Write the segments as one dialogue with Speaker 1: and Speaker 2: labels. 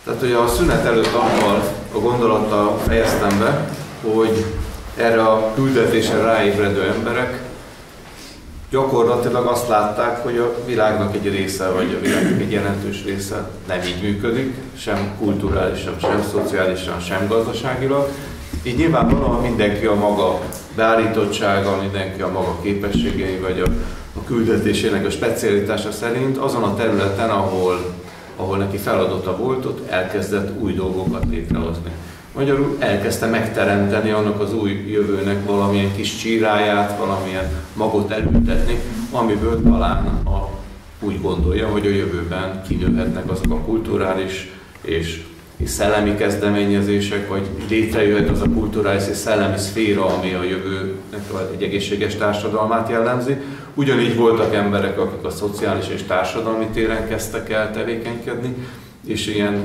Speaker 1: Tehát ugye a szünet előtt avval a gondolattal fejeztem be, hogy erre a küldetésre ráébredő emberek gyakorlatilag azt látták, hogy a világnak egy része, vagy a világnak egy jelentős része nem így működik, sem kulturálisan, sem szociálisan, sem gazdaságilag. Így nyilvánvalóan mindenki a maga beállítottsága, mindenki a maga képességei, vagy a küldetésének a specialitása szerint azon a területen, ahol neki feladata volt, ott elkezdett új dolgokat létrehozni. Magyarul elkezdte megteremteni annak az új jövőnek valamilyen kis csíráját, valamilyen magot elültetni, amiből talán úgy gondolja, hogy a jövőben kinőhetnek azok a kulturális és szellemi kezdeményezések, vagy létrejöhet az a kulturális és szellemi szféra, ami a jövőnek egy egészséges társadalmát jellemzi. Ugyanígy voltak emberek, akik a szociális és társadalmi téren kezdtek el tevékenykedni, és ilyen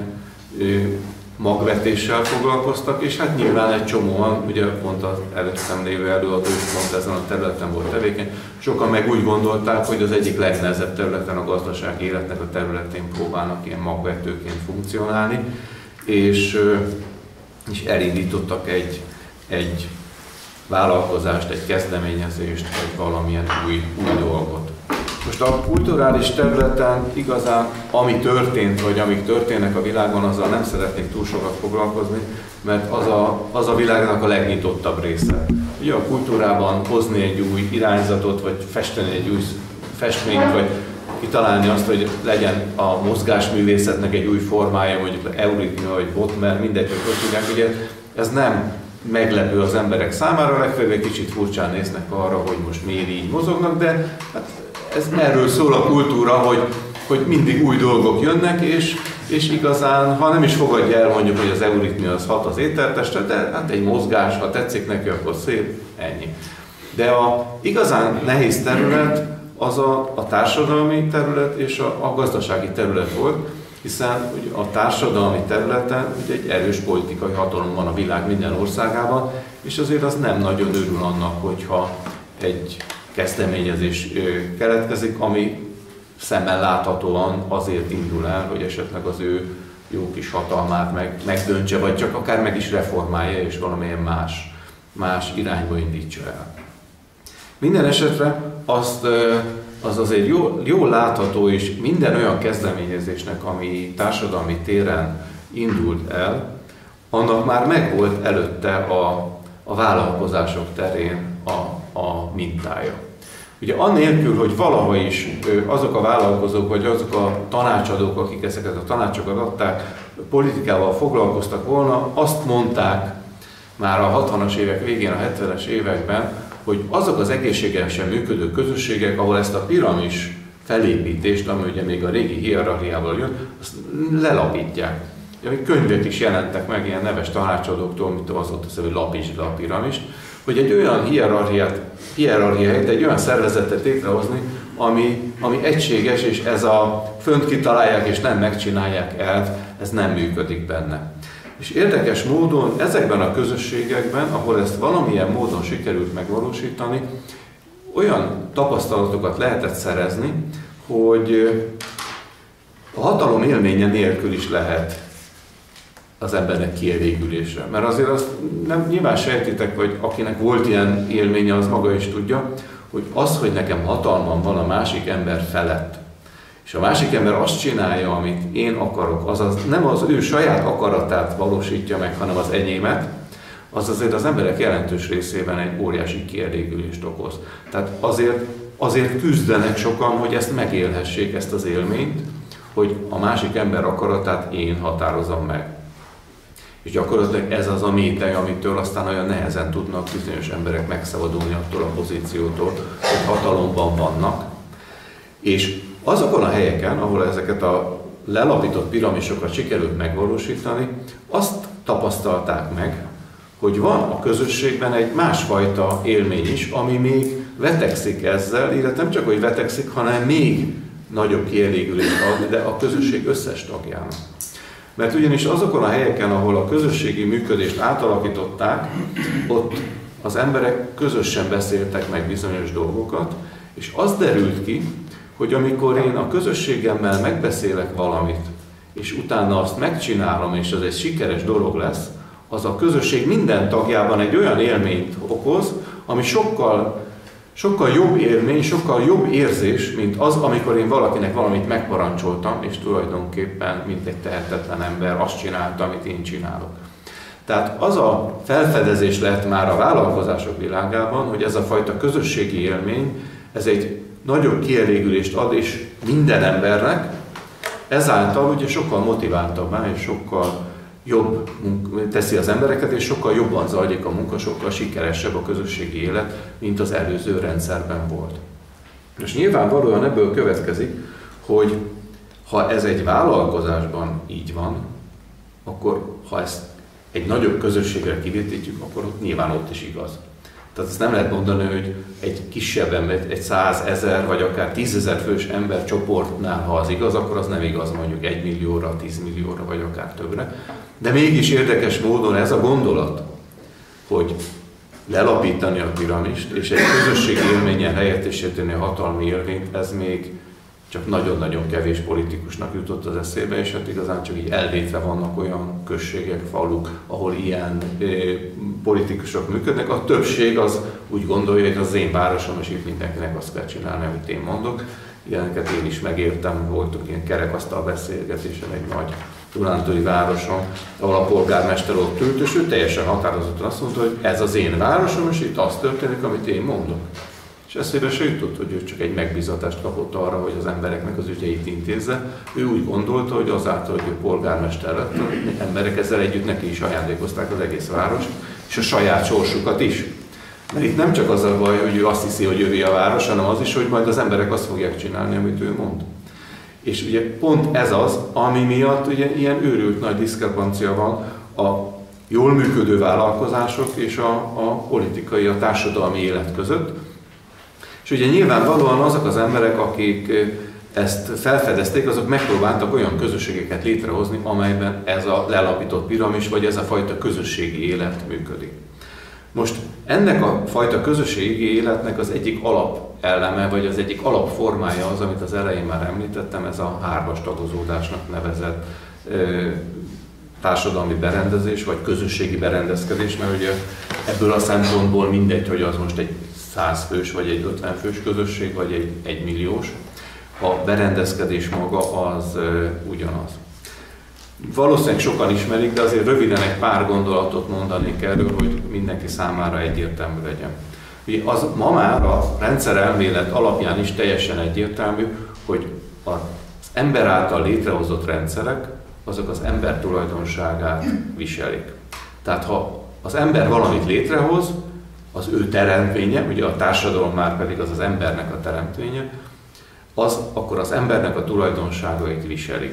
Speaker 1: magvetéssel foglalkoztak, és hát nyilván egy csomóan, ugye pont az előttem lévő előadó is pont ezen a területen volt tevékeny, sokan meg úgy gondolták, hogy az egyik legnehezebb területen, a gazdasági életnek a területén próbálnak ilyen magvetőként funkcionálni, és elindítottak egy vállalkozást, egy kezdeményezést, vagy valamilyen új dolgot. Most a kulturális területen igazán ami történt, vagy amik történnek a világon, azzal nem szeretnék túl sokat foglalkozni, mert az a világnak a legnyitottabb része. Ugye a kultúrában hozni egy új irányzatot, vagy festeni egy új festményt, vagy kitalálni azt, hogy legyen a mozgásművészetnek egy új formája, mondjuk Euritmia vagy Bodmer, mindegy, hogy tudják, ugye ez nem meglepő az emberek számára, legfeljebb egy kicsit furcsán néznek arra, hogy most miért így mozognak, de hát ez erről szól a kultúra, hogy mindig új dolgok jönnek, és igazán, ha nem is fogadja el mondjuk, hogy az euritmia az hat az ételtestre, de hát egy mozgás, ha tetszik neki, akkor szép, ennyi. De a igazán nehéz terület az a társadalmi terület és a gazdasági terület volt, hiszen ugye a társadalmi területen ugye egy erős politikai hatalom van a világ minden országában, és azért az nem nagyon örül annak, hogyha egy kezdeményezés keletkezik, ami szemmel láthatóan azért indul el, hogy esetleg az ő jó kis hatalmát megdöntse, vagy csak akár meg is reformálja, és valamilyen más irányba indítsa el. Minden esetre az azért jól látható, és minden olyan kezdeményezésnek, ami társadalmi téren indult el, annak már megvolt előtte a vállalkozások terén a mintája. Ugye annélkül, hogy valaha is azok a vállalkozók, vagy azok a tanácsadók, akik ezeket a tanácsokat adták, politikával foglalkoztak volna, azt mondták már a 60-as évek végén, a 70-es években, hogy azok az egészségesen működő közösségek, ahol ezt a piramis felépítést, ami ugye még a régi hierarchiával jön, azt lelapítják. Ugye, könyvek is jelentek meg ilyen neves tanácsadóktól, mint az ott az, hogy lapítsd le a piramist, hogy egy olyan hierarchiát, egy olyan szervezetet létrehozni, ami egységes, és ez a fönt kitalálják és nem megcsinálják el, ez nem működik benne. És érdekes módon ezekben a közösségekben, ahol ezt valamilyen módon sikerült megvalósítani, olyan tapasztalatokat lehetett szerezni, hogy a hatalom élménye nélkül is lehet az embernek kielégülése. Mert azért azt nem nyilván sejtitek, vagy akinek volt ilyen élménye, az maga is tudja, hogy az, hogy nekem hatalmam van a másik ember felett, és a másik ember azt csinálja, amit én akarok, azaz nem az ő saját akaratát valósítja meg, hanem az enyémet, az azért az emberek jelentős részében egy óriási kielégülést okoz. Tehát azért küzdenek sokan, hogy ezt megélhessék, ezt az élményt, hogy a másik ember akaratát én határozom meg. És gyakorlatilag ez az a métej, amitől aztán olyan nehezen tudnak bizonyos emberek megszabadulni attól a pozíciótól, hogy hatalomban vannak. És azokon a helyeken, ahol ezeket a lelapított piramisokat sikerült megvalósítani, azt tapasztalták meg, hogy van a közösségben egy másfajta élmény is, ami még vetekszik ezzel, illetve nem csak, hogy vetekszik, hanem még nagyobb kielégülést ad, de a közösség összes tagjának. Mert ugyanis azokon a helyeken, ahol a közösségi működést átalakították, ott az emberek közösen beszéltek meg bizonyos dolgokat, és az derült ki, hogy amikor én a közösségemmel megbeszélek valamit, és utána azt megcsinálom, és az egy sikeres dolog lesz, az a közösség minden tagjában egy olyan élményt okoz, ami sokkal jobb élmény, sokkal jobb érzés, mint az, amikor én valakinek valamit megparancsoltam, és tulajdonképpen, mint egy tehetetlen ember, azt csinálta, amit én csinálok. Tehát az a felfedezés lett már a vállalkozások világában, hogy ez a fajta közösségi élmény, ez egy nagyobb kielégülést ad és minden embernek, ezáltal ugye sokkal motiváltabbá és sokkal jobb teszi az embereket, és sokkal jobban zajlik a munka, sokkal sikeresebb a közösségi élet, mint az előző rendszerben volt. És nyilvánvalóan ebből következik, hogy ha ez egy vállalkozásban így van, akkor ha ezt egy nagyobb közösségre kivetítjük, akkor nyilván ott is igaz. Tehát ezt nem lehet mondani, hogy egy kisebb ember, egy 100 000 vagy akár 10 000 fős embercsoportnál, ha az igaz, akkor az nem igaz mondjuk 1 millióra, 10 millióra vagy akár többre. De mégis érdekes módon ez a gondolat, hogy lelapítani a piramist, és egy közösségi élménnyel helyettesíteni a hatalmi élményt, ez még csak nagyon-nagyon kevés politikusnak jutott az eszébe, és hát igazán csak így elvétve vannak olyan községek, faluk, ahol ilyen politikusok működnek. A többség az úgy gondolja, hogy az én városom, és itt mindenkinek azt kell csinálni, amit én mondok. Ilyeneket én is megértem, voltunk ilyen kerekasztal beszélgetésen egy nagy dunántúli városon, ahol a polgármester ott ült, és ő teljesen határozottan azt mondta, hogy ez az én városom, és itt az történik, amit én mondok. És eszébe se jutott, hogy ő csak egy megbízatást kapott arra, hogy az embereknek az ügyeit intézze. Ő úgy gondolta, hogy azáltal, hogy ő polgármester lett, az emberek ezzel együtt neki is ajándékozták az egész várost, és a saját sorsukat is. Mert itt nem csak az a baj, hogy ő azt hiszi, hogy ővé a város, hanem az is, hogy majd az emberek azt fogják csinálni, amit ő mond. És ugye pont ez az, ami miatt ugye ilyen őrült nagy diszkrepancia van a jól működő vállalkozások és a politikai, a társadalmi élet között. És ugye nyilvánvalóan azok az emberek, akik ezt felfedezték, azok megpróbáltak olyan közösségeket létrehozni, amelyben ez a lelapított piramis, vagy ez a fajta közösségi élet működik. Most ennek a fajta közösségi életnek az egyik alapelleme, vagy az egyik alapformája az, amit az elején már említettem, ez a hármas tagozódásnak nevezett társadalmi berendezés, vagy közösségi berendezkedés, mert ugye ebből a szempontból mindegy, hogy az most egy 100 fős, vagy egy 50 fős közösség, vagy egy 1 milliós. A berendezkedés maga az ugyanaz. Valószínűleg sokan ismerik, de azért röviden egy pár gondolatot mondanék erről, hogy mindenki számára egyértelmű legyen. Ugye az ma már a rendszerelmélet alapján is teljesen egyértelmű, hogy az ember által létrehozott rendszerek, azok az ember tulajdonságát viselik. Tehát ha az ember valamit létrehoz, az ő teremtménye, ugye a társadalom már pedig az embernek a teremtménye, az akkor az embernek a tulajdonságait viseli.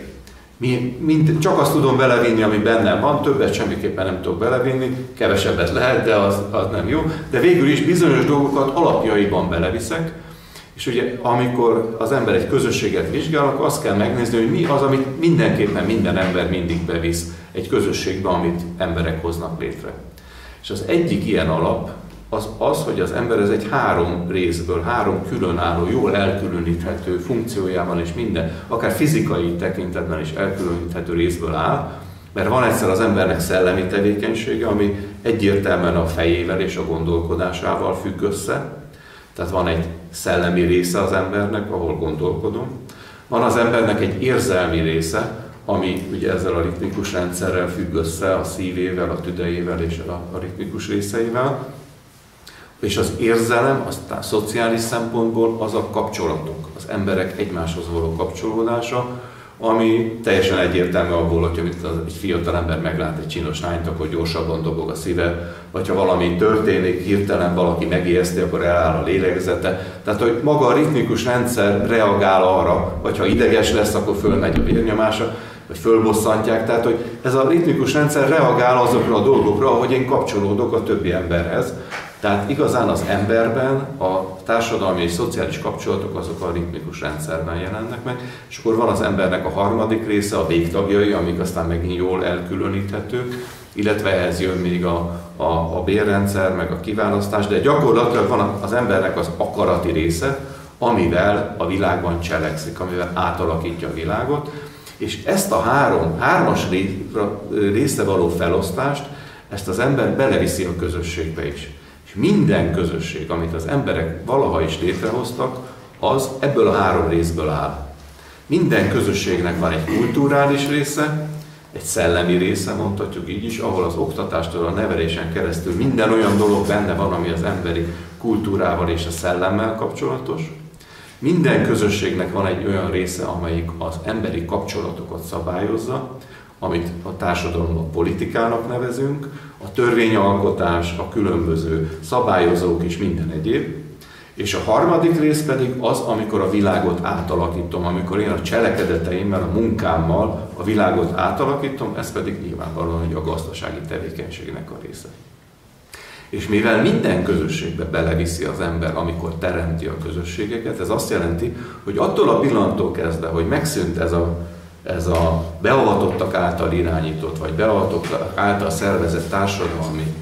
Speaker 1: Csak azt tudom belevinni, ami bennem van, többet semmiképpen nem tudok belevinni, kevesebbet lehet, de az nem jó. De végül is bizonyos dolgokat alapjaiban beleviszek, és ugye amikor az ember egy közösséget vizsgál, akkor azt kell megnézni, hogy mi az, amit mindenképpen minden ember mindig bevisz egy közösségbe, amit emberek hoznak létre. És az egyik ilyen alap az, hogy az ember ez egy 3 részből, 3 különálló, jól elkülöníthető funkciójában és minden, akár fizikai tekintetben is elkülöníthető részből áll, mert van egyszer az embernek szellemi tevékenysége, ami egyértelműen a fejével és a gondolkodásával függ össze. Tehát van egy szellemi része az embernek, ahol gondolkodom. Van az embernek egy érzelmi része, ami ugye ezzel a ritmikus rendszerrel függ össze, a szívével, a tüdejével és a ritmikus részeivel. És az érzelem, aztán szociális szempontból az a kapcsolatok, az emberek egymáshoz való kapcsolódása, ami teljesen egyértelmű abból, hogy egy fiatal ember meglát egy csinos lányt, akkor gyorsabban dobog a szíve, vagy ha valami történik, hirtelen valaki megijeszti, akkor eláll a lélegzete. Tehát, hogy maga a ritmikus rendszer reagál arra, vagy ha ideges lesz, akkor fölmegy a vérnyomása, vagy fölbosszantják. Tehát, hogy ez a ritmikus rendszer reagál azokra a dolgokra, ahogy én kapcsolódok a többi emberhez. Tehát igazán az emberben a társadalmi és szociális kapcsolatok azok a ritmikus rendszerben jelennek meg, és akkor van az embernek a harmadik része, a végtagjai, amik aztán megint jól elkülöníthetők, illetve ehhez jön még a bérrendszer, meg a kiválasztás, de gyakorlatilag van az embernek az akarati része, amivel a világban cselekszik, amivel átalakítja a világot, És ezt a hármas részre való felosztást, ezt az ember beleviszi a közösségbe is. És minden közösség, amit az emberek valaha is létrehoztak, az ebből a 3 részből áll. Minden közösségnek van egy kulturális része, egy szellemi része, mondhatjuk így is, ahol az oktatástól, a nevelésen keresztül minden olyan dolog benne van, ami az emberi kultúrával és a szellemmel kapcsolatos. Minden közösségnek van egy olyan része, amelyik az emberi kapcsolatokat szabályozza, amit a társadalomban politikának nevezünk, a törvényalkotás, a különböző szabályozók és minden egyéb. És a harmadik rész pedig az, amikor a világot átalakítom, amikor én a cselekedeteimmel, a munkámmal a világot átalakítom, ez pedig nyilvánvalóan a gazdasági tevékenységnek a része. És mivel minden közösségbe beleviszi az ember, amikor teremti a közösségeket, ez azt jelenti, hogy attól a pillanattól kezdve, hogy megszűnt ez a beavatottak által irányított, vagy beavatottak által szervezett társadalmi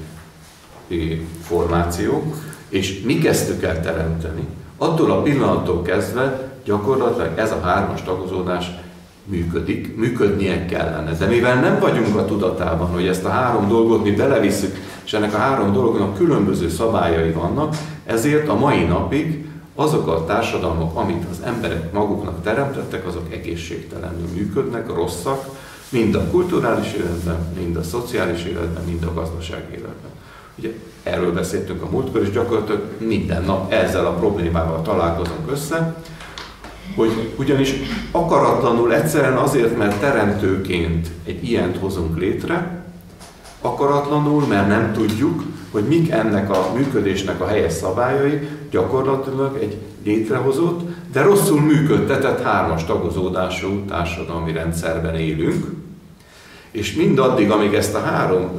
Speaker 1: formáció, és mi kezdtük el teremteni, attól a pillanattól kezdve gyakorlatilag ez a 3-as tagozódás működik, működnie kellene. De mivel nem vagyunk a tudatában, hogy ezt a 3 dolgot mi belevisszük, és ennek a 3 dolognak különböző szabályai vannak, ezért a mai napig azok a társadalmak, amit az emberek maguknak teremtettek, azok egészségtelenül működnek, rosszak, mind a kulturális életben, mind a szociális életben, mind a gazdasági életben. Ugye erről beszéltünk a múltkor, és gyakorlatilag minden nap ezzel a problémával találkozunk össze, hogy ugyanis akaratlanul egyszerűen azért, mert teremtőként egy ilyent hozunk létre, akaratlanul, mert nem tudjuk, hogy mik ennek a működésnek a helyes szabályai, gyakorlatilag egy létrehozott, de rosszul működtetett 3-as tagozódású társadalmi rendszerben élünk, és mindaddig, amíg ezt a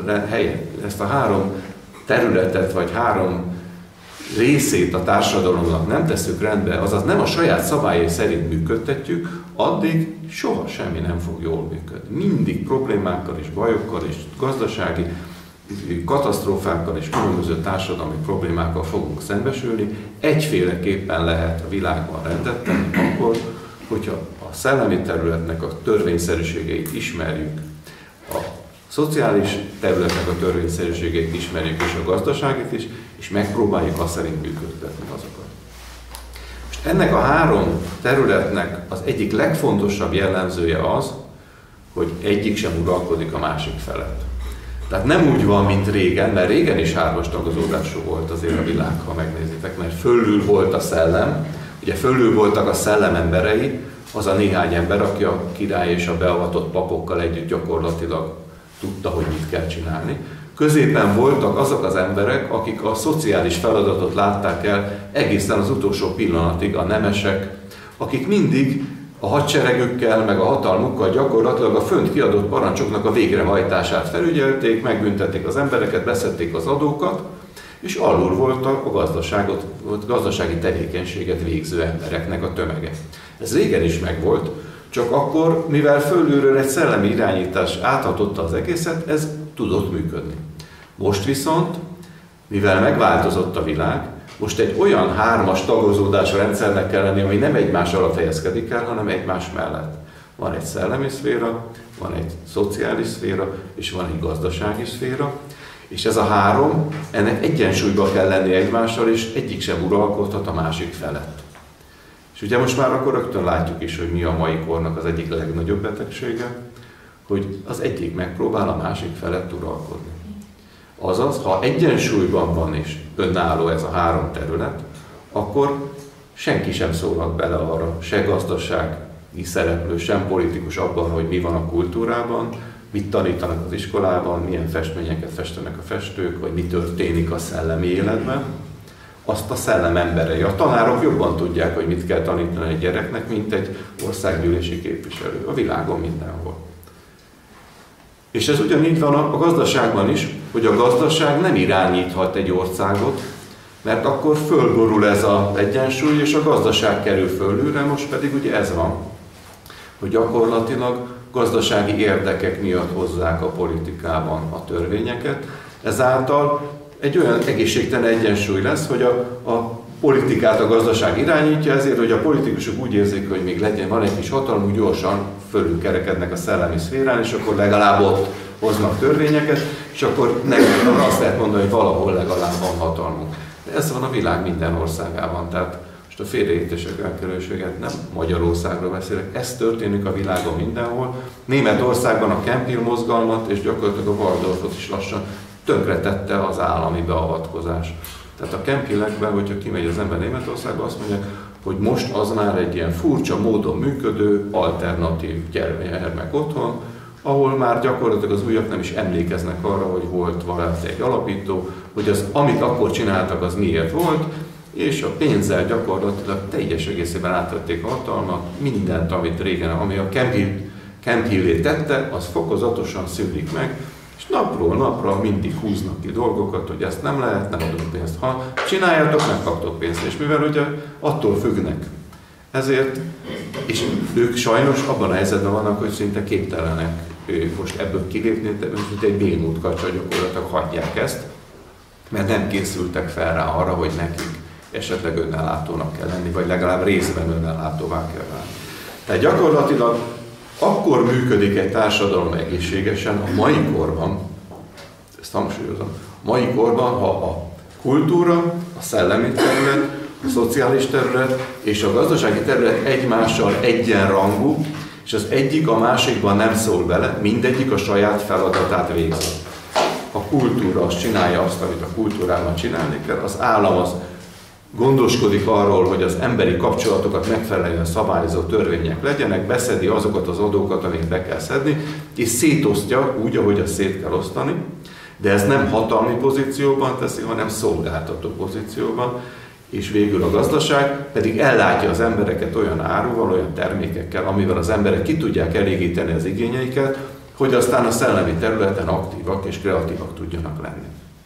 Speaker 1: 3 területet, vagy 3 részét a társadalomnak nem tesszük rendbe, azaz nem a saját szabályai szerint működtetjük, addig soha semmi nem fog jól működni. Mindig problémákkal és bajokkal és gazdasági katasztrófákkal és különböző társadalmi problémákkal fogunk szembesülni. Egyféleképpen lehet a világban rendet tenni akkor, hogyha a szellemi területnek a törvényszerűségeit ismerjük, a szociális területnek a törvényszerűségeit ismerjük, és a gazdaságit is, és megpróbáljuk azt szerint működtetni azokat. Most ennek a 3 területnek az egyik legfontosabb jellemzője az, hogy egyik sem uralkodik a másik felett. Tehát nem úgy van, mint régen, mert régen is 3-as tagozódású volt azért a világ, ha megnézitek, mert fölül volt a szellem, ugye fölül voltak a szellem emberei, az a néhány ember, aki a király és a beavatott papokkal együtt gyakorlatilag tudta, hogy mit kell csinálni. Középen voltak azok az emberek, akik a szociális feladatot látták el egészen az utolsó pillanatig, a nemesek, akik mindig a hadseregükkel, meg a hatalmukkal gyakorlatilag a fönt kiadott parancsoknak a végrehajtását felügyelték, megbüntették az embereket, beszedték az adókat, és alul volt a gazdasági tevékenységet végző embereknek a tömege. Ez régen is megvolt, csak akkor, mivel fölülről egy szellemi irányítás áthatotta az egészet, ez tudott működni. Most viszont, mivel megváltozott a világ, most egy olyan 3-as tagozódású rendszernek kell lenni, ami nem egymás alatt helyezkedik el, hanem egymás mellett. Van egy szellemi szféra, van egy szociális szféra, és van egy gazdasági szféra, és ez a 3, ennek egyensúlyba kell lenni egymással, és egyik sem uralkodhat a másik felett. És ugye most már akkor rögtön látjuk is, hogy mi a mai kornak az egyik legnagyobb betegsége, hogy az egyik megpróbál a másik felett uralkodni. Azaz, ha egyensúlyban van és önálló ez a 3 terület, akkor senki sem szólhat bele arra, se gazdasági szereplő, sem politikus abban, hogy mi van a kultúrában, mit tanítanak az iskolában, milyen festményeket festenek a festők, vagy mi történik a szellemi életben. Azt a szellem emberei. A tanárok jobban tudják, hogy mit kell tanítani egy gyereknek, mint egy országgyűlési képviselő. A világon mindenhol. És ez ugyanígy van a gazdaságban is, hogy a gazdaság nem irányíthat egy országot, mert akkor fölborul ez az egyensúly, és a gazdaság kerül fölülre, most pedig ugye ez van, hogy gyakorlatilag gazdasági érdekek miatt hozzák a politikában a törvényeket, ezáltal egy olyan egészségtelen egyensúly lesz, hogy a politikát a gazdaság irányítja, ezért, hogy a politikusok úgy érzik, hogy még van egy kis hatalmuk, gyorsan fölülkerekednek a szellemi szférán, és akkor legalább ott hoznak törvényeket, és akkor azt lehet mondani, hogy valahol legalább van hatalmunk. De ez van a világ minden országában, tehát most a félreértések elkerülőséget nem Magyarországról beszélek, ez történik a világon mindenhol. Németországban a Kempil mozgalmat és gyakorlatilag a Waldorfot is lassan tönkretette az állami beavatkozás. Tehát a Kempilekben, hogyha kimegy az ember Németországba, azt mondják, hogy most az már egy ilyen furcsa módon működő, alternatív gyermek otthon, ahol már gyakorlatilag az újak nem is emlékeznek arra, hogy volt valami egy alapító, hogy az, amit akkor csináltak, az miért volt, és a pénzzel gyakorlatilag teljes egészében átvették a hatalmat, mindent, amit régen, ami a Kemp-Hillé tette, az fokozatosan szűnik meg, és napról napra mindig húznak ki dolgokat, hogy ezt nem lehet, nem adunk pénzt. Ha csináljátok, nem kaptok pénzt, és mivel ugye attól függnek. Ezért, és ők sajnos abban a helyzetben vannak, hogy szinte képtelenek most ebből kilépni, mint egy bénút kacsa, gyakorlatilag hagyják ezt, mert nem készültek fel rá arra, hogy nekik esetleg önellátónak kell lenni, vagy legalább részben önellátóvá kell válni. Tehát gyakorlatilag akkor működik egy társadalom egészségesen a mai korban, ezt hangsúlyozom, a mai korban, ha a kultúra, a szellemi terület, a szociális terület és a gazdasági terület egymással egyenrangú, és az egyik a másikban nem szól bele, mindegyik a saját feladatát végzi. A kultúra azt csinálja azt, amit a kultúrában csinálni kell, az állam az gondoskodik arról, hogy az emberi kapcsolatokat megfelelően szabályozó törvények legyenek, beszedi azokat az adókat, amit be kell szedni, és szétosztja úgy, ahogy azt szét kell osztani, de ez nem hatalmi pozícióban teszi, hanem szolgáltató pozícióban, és végül a gazdaság pedig ellátja az embereket olyan áruval, olyan termékekkel, amivel az emberek ki tudják elégíteni az igényeiket, hogy aztán a szellemi területen aktívak és kreatívak tudjanak lenni.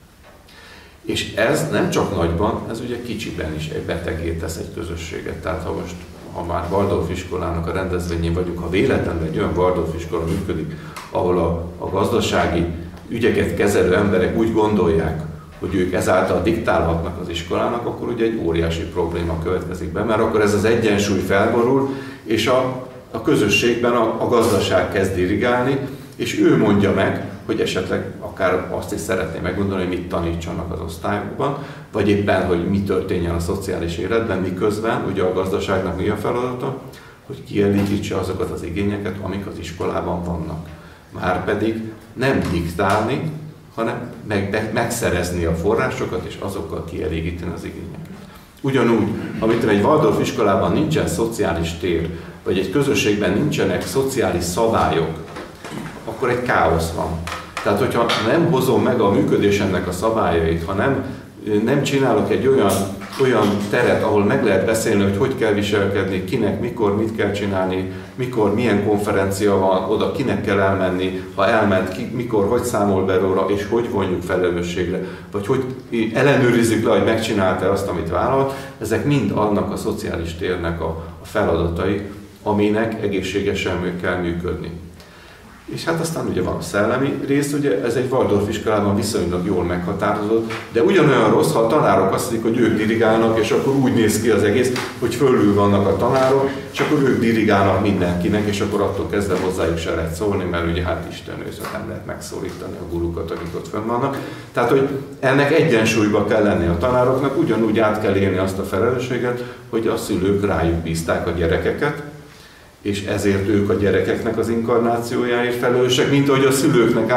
Speaker 1: És ez nem csak nagyban, ez ugye kicsiben is egy betegé tesz egy közösséget. Tehát ha már Waldorf iskolának a rendezvényén vagyunk, ha véletlenül egy olyan Waldorf iskola működik, ahol a gazdasági ügyeket kezelő emberek úgy gondolják, hogy ők ezáltal diktálhatnak az iskolának, akkor ugye egy óriási probléma következik be, mert akkor ez az egyensúly felborul, és a közösségben a gazdaság kezd dirigálni, és ő mondja meg, hogy esetleg akár azt is szeretné megmondani, hogy mit tanítsanak az osztályokban, vagy éppen, hogy mi történjen a szociális életben, miközben ugye a gazdaságnak mi a feladata, hogy kielégítse azokat az igényeket, amik az iskolában vannak. Márpedig nem diktálni, hanem megszerezni a forrásokat, és azokkal kielégíteni az igényeket. Ugyanúgy, amit egy Waldorf iskolában nincsen szociális tér, vagy egy közösségben nincsenek szociális szabályok, akkor egy káosz van. Tehát, hogyha nem hozom meg a működésemnek a szabályait, ha nem csinálok egy olyan teret, ahol meg lehet beszélni, hogy kell viselkedni, kinek, mikor, mit kell csinálni, mikor, milyen konferencia van, oda kinek kell elmenni, ha elment, mikor, hogy számol be róla, és hogy vonjuk felelősségre, vagy hogy ellenőrizzük le, hogy megcsinálta azt, amit vállalt, ezek mind annak a szociális térnek a feladatai, aminek egészségesen kell működni. És hát aztán ugye van a szellemi rész, ugye ez egy Waldorf iskolában viszonylag jól meghatározott, de ugyanolyan rossz, ha a tanárok azt mondják, hogy ők dirigálnak, és akkor úgy néz ki az egész, hogy fölül vannak a tanárok, és akkor ők dirigálnak mindenkinek, és akkor attól kezdve hozzájuk se lehet szólni, mert ugye hát Isten őszök nem lehet megszólítani a gurukat, akik ott fönn vannak. Tehát, hogy ennek egyensúlyba kell lenni a tanároknak, ugyanúgy át kell élni azt a felelősséget, hogy a szülők rájuk bízták a gyerekeket, és ezért ők a gyerekeknek az inkarnációjáért felelősek, mint ahogy a szülőknek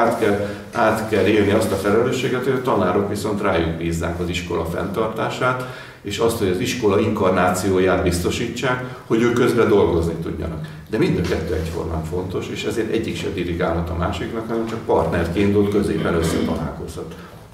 Speaker 1: át kell élni azt a felelősséget, hogy a tanárok viszont rájuk bízzák az iskola fenntartását, és azt, hogy az iskola inkarnációját biztosítsák, hogy ők közben dolgozni tudjanak. De mind a kettő egyformán fontos, és ezért egyik se dirigálhat a másiknak, hanem csak partnerként ott középen összetalálkozhat.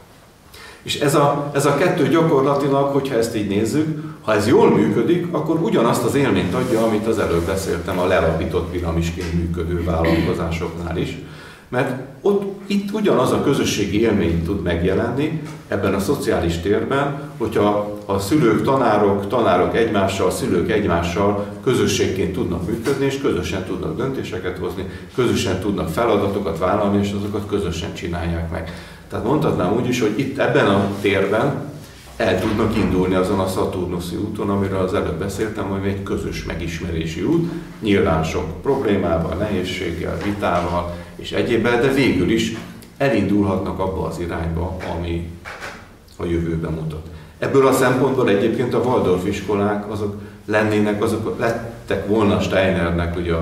Speaker 1: És ez a kettő gyakorlatilag, hogyha ezt így nézzük, ha ez jól működik, akkor ugyanazt az élményt adja, amit az előbb beszéltem a lelapított piramisként működő vállalkozásoknál is. Mert itt ugyanaz a közösségi élmény tud megjelenni ebben a szociális térben, hogyha a szülők, tanárok egymással, szülők egymással közösségként tudnak működni, és közösen tudnak döntéseket hozni, közösen tudnak feladatokat vállalni, és azokat közösen csinálják meg. Tehát mondhatnám úgy is, hogy itt ebben a térben el tudnak indulni azon a Saturnuszi úton, amiről az előbb beszéltem, hogy egy közös megismerési út, nyilván sok problémával, nehézséggel, vitával és egyébben, de végül is elindulhatnak abba az irányba, ami a jövőben mutat. Ebből a szempontból egyébként a Waldorf iskolák azok lettek volna Steinernek ugye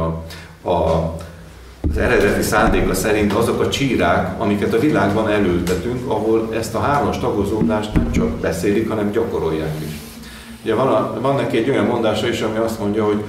Speaker 1: az eredeti szándéka szerint azok a csírák, amiket a világban elültetünk, ahol ezt a hármas tagozódást nem csak beszélik, hanem gyakorolják is. Ugye van neki egy olyan mondása is, ami azt mondja, hogy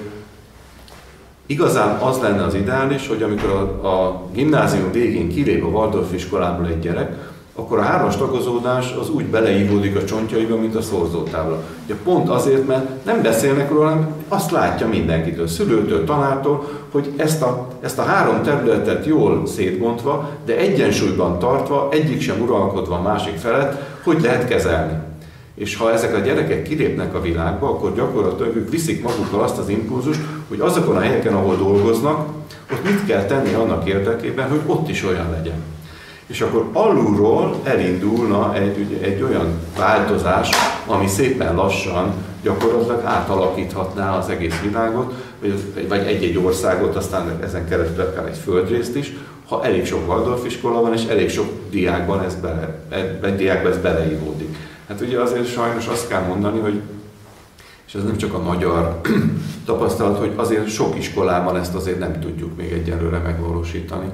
Speaker 1: igazán az lenne az ideális, hogy amikor a gimnázium végén kilép a Waldorf iskolából egy gyerek, akkor a hármas tagozódás az úgy beleívódik a csontjaiba, mint a szorzótábla. Ugye pont azért, mert nem beszélnek róla, hanem azt látja mindenkitől, szülőtől, tanártól, hogy ezt a három területet jól szétbontva, de egyensúlyban tartva, egyik sem uralkodva a másik felett, hogy lehet kezelni. És ha ezek a gyerekek kilépnek a világba, akkor gyakorlatilag ők viszik magukkal azt az impulzust, hogy azokon a helyeken, ahol dolgoznak, ott mit kell tenni annak érdekében, hogy ott is olyan legyen. És akkor alulról elindulna egy olyan változás, ami szépen lassan gyakorlatilag átalakíthatná az egész világot, vagy egy-egy országot, aztán ezen keresztül akár egy földrészt is, ha elég sok Waldorf iskola van, és elég sok diákban ez beleívódik. Hát ugye azért sajnos azt kell mondani, hogy, és ez nem csak a magyar tapasztalat, hogy azért sok iskolában ezt azért nem tudjuk még egyelőre megvalósítani,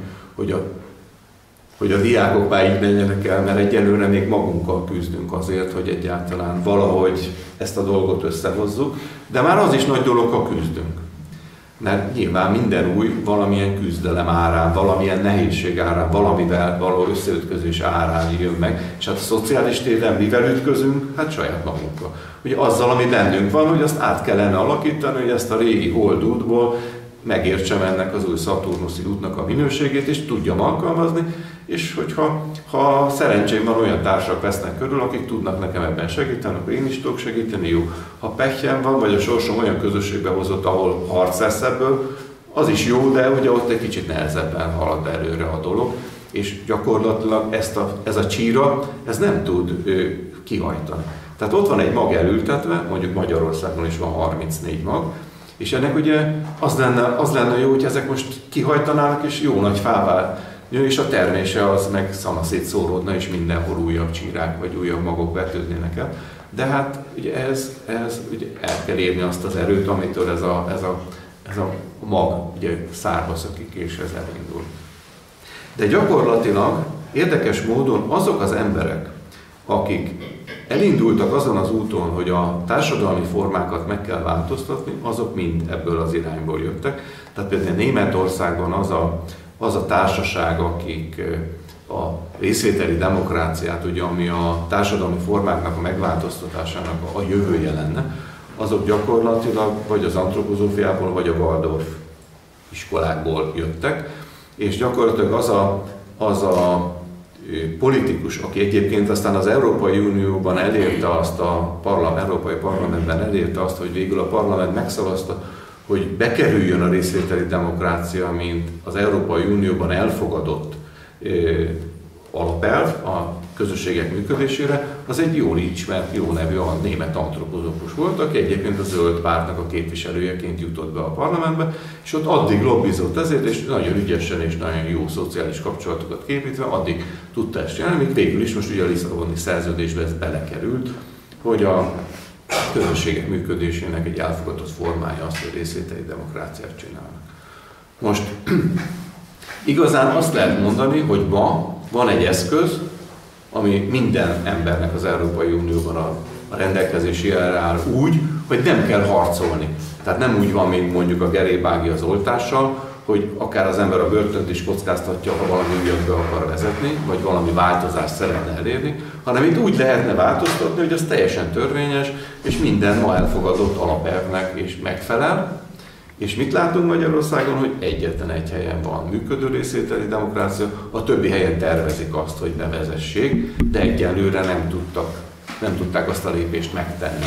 Speaker 1: hogy a diákok már így menjenek el, mert egyelőre még magunkkal küzdünk azért, hogy egyáltalán valahogy ezt a dolgot összehozzuk, de már az is nagy dolog, ha küzdünk. Mert nyilván minden új valamilyen küzdelem árán, valamilyen nehézség árán, valamivel való összeütközés árán jön meg. És hát a szociális téren mivel ütközünk? Hát saját magunkkal. Ugye azzal, ami bennünk van, hogy azt át kellene alakítani, hogy ezt a régi holdútból megértsem ennek az új Saturnuszi útnak a minőségét, és tudjam alkalmazni, és hogyha szerencsém van, olyan társak vesznek körül, akik tudnak nekem ebben segíteni, akkor én is tudok segíteni, jó. Ha pehjem van, vagy a sorsom olyan közösségbe hozott, ahol harc lesz ebből, az is jó, de ugye ott egy kicsit nehezebben halad előre a dolog, és gyakorlatilag ez a csíra, ez nem tud kihajtani. Tehát ott van egy mag elültetve, mondjuk Magyarországon is van 34 mag, és ennek ugye az lenne jó, hogy ezek most kihajtanának, és jó nagy fává nő, és a termése az meg szanaszét szóródna, és mindenhol újabb csírák vagy újabb magok vetődnének el. De hát ugye ez ugye el kell érni azt az erőt, amitől ez a mag ugye szárba szökik, és ez elindul. De gyakorlatilag érdekes módon azok az emberek, akik elindultak azon az úton, hogy a társadalmi formákat meg kell változtatni, azok mind ebből az irányból jöttek. Tehát például Németországban az a társaság, akik a részvételi demokráciát, ugye, ami a társadalmi formáknak a megváltoztatásának a jövője lenne, azok gyakorlatilag vagy az antropozófiából, vagy a Waldorf iskolákból jöttek, és gyakorlatilag az a politikus, aki egyébként aztán az Európai Unióban elérte azt, Európai Parlamentben elérte azt, hogy végül a parlament megszavazta, hogy bekerüljön a részvételi demokrácia, mint az Európai Unióban elfogadott alapelv a közösségek működésére, az egy jól ismert, jó nevű a német antropozófus volt, aki egyébként a Zöld Pártnak a képviselőjeként jutott be a parlamentbe, és ott addig lobbizott ezért, és nagyon ügyesen és nagyon jó szociális kapcsolatokat képítve, addig tudta ezt csinálni, míg végül is most ugye a Lisszaboni szerződésbe ez belekerült, hogy a közösségek működésének egy elfogadott formája az, hogy részvételi demokráciát csinálnak. Most igazán azt lehet mondani, hogy ma van egy eszköz, ami minden embernek az Európai Unióban a rendelkezésére áll úgy, hogy nem kell harcolni. Tehát nem úgy van, mint mondjuk a gerébági az oltással, hogy akár az ember a börtönt is kockáztatja, ha valami újat be akar vezetni, vagy valami változást szeretne elérni, hanem itt úgy lehetne változtatni, hogy az teljesen törvényes, és minden ma elfogadott alapelvnek és megfelel. És mit látunk Magyarországon, hogy egyetlen egy helyen van működő részvételi demokrácia, a többi helyen tervezik azt, hogy bevezessék, de egyelőre nem tudták azt a lépést megtenni,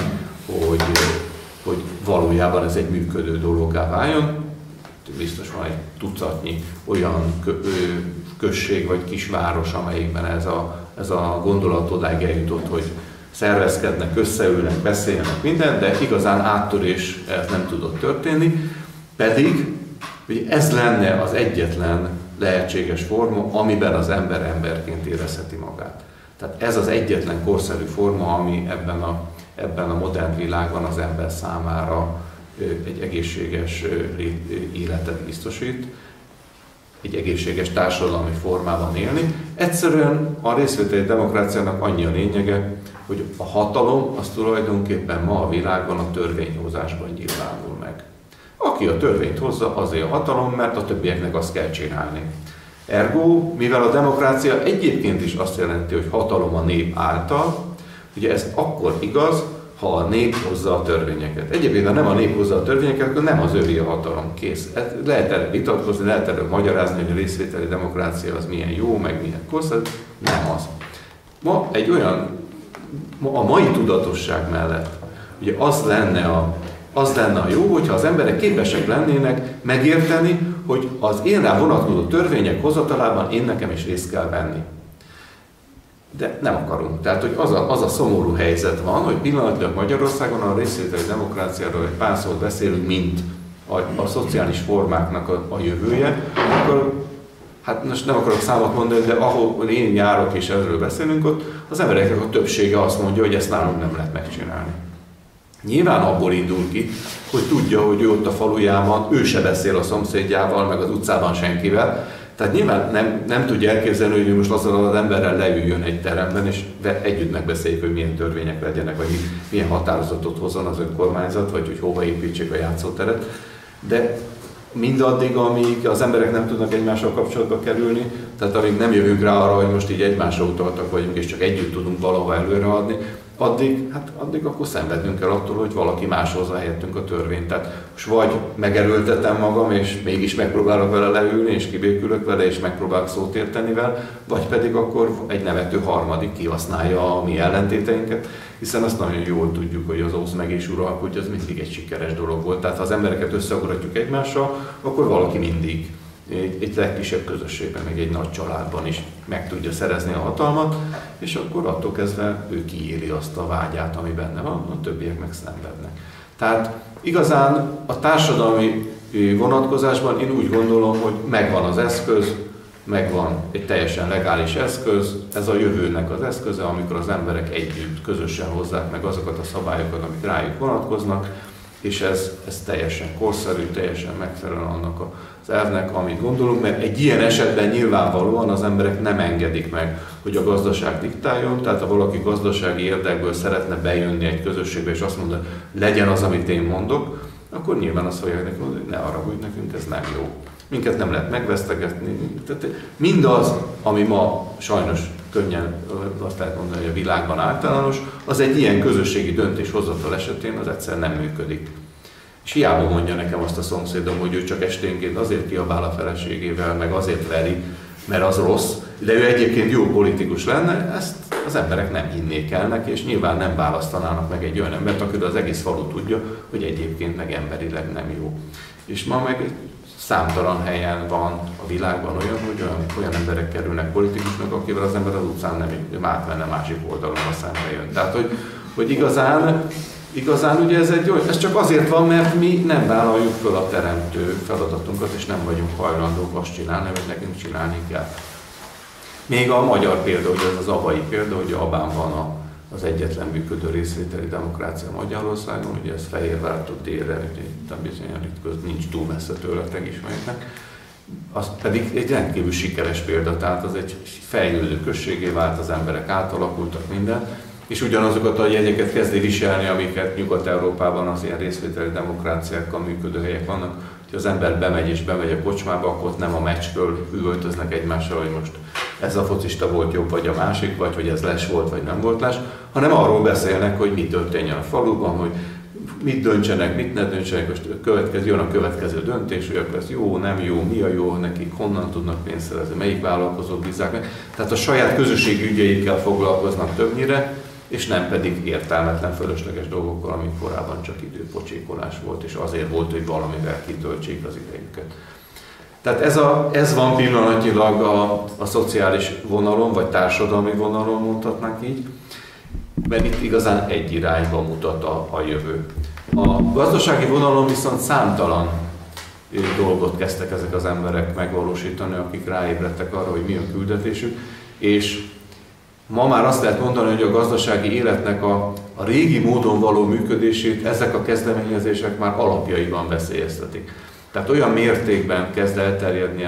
Speaker 1: hogy valójában ez egy működő dologgá váljon. Biztos van egy tucatnyi olyan község vagy kisváros, amelyikben ez a gondolat odáig eljutott, hogy szervezkednek, összeülnek, beszélnek minden, de igazán áttörés ez nem tudott történni, pedig ugye ez lenne az egyetlen lehetséges forma, amiben az ember emberként érezheti magát. Tehát ez az egyetlen korszerű forma, ami ebben a modern világban az ember számára egy egészséges életet biztosít, egy egészséges társadalmi formában élni. Egyszerűen a részvételi demokráciának annyi a lényege, hogy a hatalom az tulajdonképpen ma a világban a törvényhozásban nyilvánul meg. Aki a törvényt hozza, azért a hatalom, mert a többieknek azt kell csinálni. Ergo, mivel a demokrácia egyébként is azt jelenti, hogy hatalom a nép által, ugye ez akkor igaz, ha a nép hozza a törvényeket. Egyébként, ha nem a nép hozza a törvényeket, akkor nem az övé a hatalom, kész. Lehet erre vitatkozni, lehet erre magyarázni, hogy a részvételi demokrácia az milyen jó, meg milyen korszerű, nem az. Ma a mai tudatosság mellett ugye az lenne a jó, hogyha az emberek képesek lennének megérteni, hogy az én rá vonatkozó törvények hozatalában én nekem is részt kell venni. De nem akarunk. Tehát, hogy az a szomorú helyzet van, hogy pillanatilag Magyarországon a részvételi demokráciáról egy pár szót beszélünk, mint a szociális formáknak a jövője, akkor hát most nem akarok számot mondani, de ahol én járok és erről beszélünk, ott az embereknek a többsége azt mondja, hogy ezt nálunk nem lehet megcsinálni. Nyilván abból indul ki, hogy tudja, hogy ő ott a falujában, ő se beszél a szomszédjával, meg az utcában senkivel. Tehát nyilván nem tudja elképzelni, hogy most azzal az emberrel leüljön egy teremben, és együtt megbeszéljük, hogy milyen törvények legyenek, vagy milyen határozatot hozzon az önkormányzat, vagy hogy hova építsék a játszóteret. De mindaddig, amíg az emberek nem tudnak egymással kapcsolatba kerülni, tehát amíg nem jövünk rá arra, hogy most így egymásra utaltak vagyunk, és csak együtt tudunk valahova előreadni, addig akkor szenvednünk kell attól, hogy valaki más hozza helyettünk a törvényt. Tehát most vagy megerőltetem magam, és mégis megpróbálok vele leülni, és kibékülök vele, és megpróbálok szót érteni vele, vagy pedig akkor egy nevető harmadik kihasználja a mi ellentéteinket, hiszen azt nagyon jól tudjuk, hogy az osz meg is uralkodja, az mindig egy sikeres dolog volt. Tehát ha az embereket összeugratjuk egymással, akkor valaki mindig egy legkisebb közösségben, meg egy nagy családban is meg tudja szerezni a hatalmat, és akkor attól kezdve ő kiéli azt a vágyát, ami benne van, a többiek meg szenvednek. Tehát igazán a társadalmi vonatkozásban én úgy gondolom, hogy megvan az eszköz, megvan egy teljesen legális eszköz, ez a jövőnek az eszköze, amikor az emberek együtt, közösen hozzák meg azokat a szabályokat, amik rájuk vonatkoznak, és ez teljesen korszerű, teljesen megfelel annak az elvnek, amit gondolunk, mert egy ilyen esetben nyilvánvalóan az emberek nem engedik meg, hogy a gazdaság diktáljon, tehát ha valaki gazdasági érdekből szeretne bejönni egy közösségbe, és azt mondja, legyen az, amit én mondok, akkor nyilván azt fogják neki mondani, hogy ne haragudj, nekünk ez nem jó. Minket nem lehet megvesztegetni. Tehát mindaz, ami ma sajnos könnyen azt lehet mondani, hogy a világban általános, az egy ilyen közösségi döntéshozatal esetén az egyszer nem működik. És hiába mondja nekem azt a szomszédom, hogy ő csak esténként azért kiabál a feleségével, meg azért veri, mert az rossz, de ő egyébként jó politikus lenne, ezt az emberek nem hinnék el neki, és nyilván nem választanának meg egy olyan embert, akiről az egész falu tudja, hogy egyébként meg emberileg nem jó. És ma meg számtalan helyen van a világban olyan, hogy olyan emberek kerülnek politikusnak, akivel az ember az utcán nem átmenne másik oldalon, a szembe jön. Tehát, hogy igazán ugye ez csak azért van, mert mi nem vállaljuk föl a teremtő feladatunkat, és nem vagyunk hajlandók azt csinálni, amit nekünk csinálni kell. Még a magyar példa, ugye ez az abai példa, hogy Abán van az egyetlen működő részvételi demokrácia Magyarországon, ugye ez Fehérvártól délre, bizonyan itt nincs túl messze tőletek ismertek. Az pedig egy rendkívül sikeres példa, tehát az egy fejlődő községé vált, az emberek átalakultak minden, és ugyanazokat a jegyeket kezdi viselni, amiket Nyugat-Európában az ilyen részvételi demokráciákkal működő helyek vannak, hogy az ember bemegy a kocsmába, akkor ott nem a meccskől üvöltöznek egymással, hogy most ez a focista volt jobb, vagy a másik, vagy hogy ez les volt, vagy nem volt les, hanem arról beszélnek, hogy mi történjen a faluban, hogy mit döntsenek, mit ne döntsenek, most jön a következő döntés, hogy akkor ez jó, nem jó, mi a jó nekik, honnan tudnak pénzt szerezni, melyik vállalkozók bízzák meg. Tehát a saját közösségi ügyeikkel foglalkoznak többnyire, és nem pedig értelmetlen, fölösleges dolgokkal, amik korábban csak időpocsékolás volt, és azért volt, hogy valamivel kitöltsék az idejüket. Tehát ez van pillanatnyilag a szociális vonalon, vagy társadalmi vonalon, mondhatnánk így. mert itt igazán egy irányba mutat a jövő. A gazdasági vonalon viszont számtalan dolgot kezdtek ezek az emberek megvalósítani, akik ráébredtek arra, hogy mi a küldetésük, és ma már azt lehet mondani, hogy a gazdasági életnek a régi módon való működését ezek a kezdeményezések már alapjaiban veszélyeztetik. Tehát olyan mértékben kezd elterjedni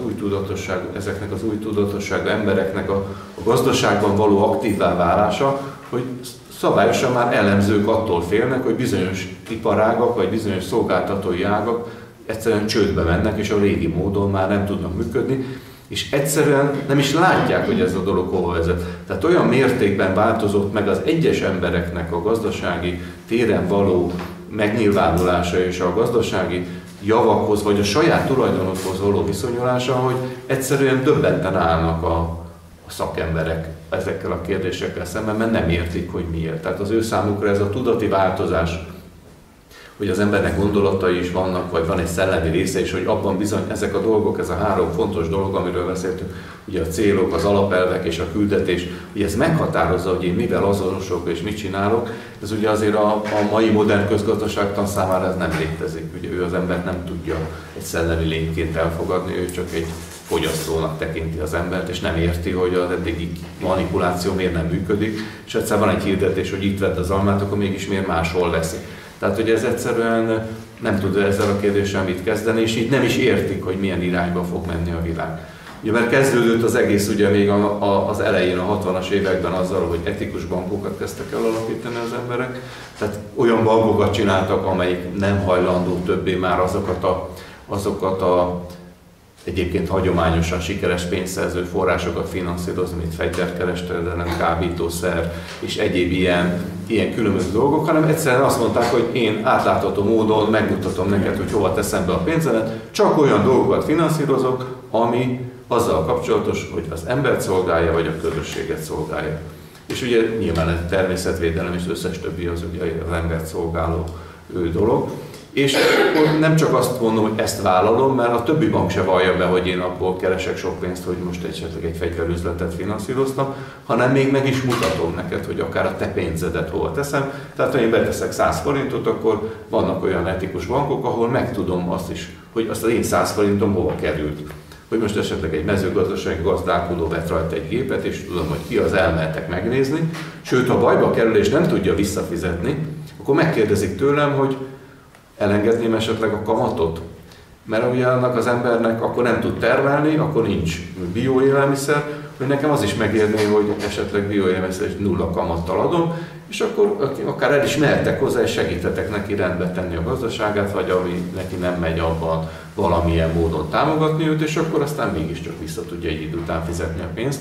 Speaker 1: ezeknek az új tudatosságú embereknek a gazdaságban való aktívvá válása, hogy szabályosan már elemzők attól félnek, hogy bizonyos iparágak vagy bizonyos szolgáltatói ágak egyszerűen csődbe mennek, és a régi módon már nem tudnak működni, és egyszerűen nem is látják, hogy ez a dolog hova vezet. Tehát olyan mértékben változott meg az egyes embereknek a gazdasági téren való megnyilvánulása és a gazdasági javakhoz, vagy a saját tulajdonokhoz való viszonyulása, hogy egyszerűen döbbenten állnak a szakemberek ezekkel a kérdésekkel szemben, mert nem értik, hogy miért. Tehát az ő számukra ez a tudati változás, hogy az embernek gondolatai is vannak, vagy van egy szellemi része is, hogy abban bizony ezek a dolgok, ez a három fontos dolog, amiről beszéltünk, ugye a célok, az alapelvek és a küldetés, ugye ez meghatározza, hogy én mivel azonosulok és mit csinálok, ez ugye azért a mai modern közgazdaságtan számára ez nem létezik. Ugye ő az ember nem tudja egy szellemi lényként elfogadni, ő csak egy fogyasztónak tekinti az embert, és nem érti, hogy az eddigi manipuláció miért nem működik, és egyszer van egy hirdetés, hogy itt vedd az almát, akkor mégis miért máshol veszi. Tehát, hogy ez egyszerűen nem tud ezzel a kérdéssel mit kezdeni, és így nem is értik, hogy milyen irányba fog menni a világ. Ugye, mert kezdődött az egész ugye még az elején, a 60-as években azzal, hogy etikus bankokat kezdtek el alapítani az emberek. Tehát olyan bankokat csináltak, amelyik nem hajlandó többé már azokat a egyébként hagyományosan sikeres pénzszerző forrásokat finanszírozni, mint fegyverkereskedelem, kábítószer és egyéb ilyen különböző dolgok, hanem egyszerűen azt mondták, hogy én átlátható módon megmutatom neked, hogy hova teszem be a pénzemet, csak olyan dolgokat finanszírozok, ami azzal kapcsolatos, hogy az embert szolgálja, vagy a közösséget szolgálja. És ugye nyilván a természetvédelem és összes többi az ugye az embert szolgáló dolog. És nem csak azt mondom, hogy ezt vállalom, mert a többi bank se vallja be, hogy én abból keresek sok pénzt, hogy most esetleg egy fegyverüzletet finanszíroztam, hanem még meg is mutatom neked, hogy akár a te pénzedet hova teszem. Tehát ha én beteszek 100 forintot, akkor vannak olyan etikus bankok, ahol megtudom azt is, hogy azt az én 100 forintom hova került. Hogy most esetleg egy mezőgazdasági gazdálkodó vett rajta egy gépet, és tudom, hogy ki az, elmehetek megnézni. Sőt, ha bajba kerül és nem tudja visszafizetni, akkor megkérdezik tőlem, hogy elengedném esetleg a kamatot? Mert ugye annak az embernek akkor nem tud termelni, akkor nincs bioélelmiszer, hogy nekem az is megérné, hogy esetleg bioélelmiszer és nulla kamattal adom, és akkor akár el is mehetek hozzá, és segíthetek neki rendbe tenni a gazdaságát, vagy ami neki nem megy abban valamilyen módon támogatni őt, és akkor aztán mégiscsak vissza tudja egy idő után fizetni a pénzt.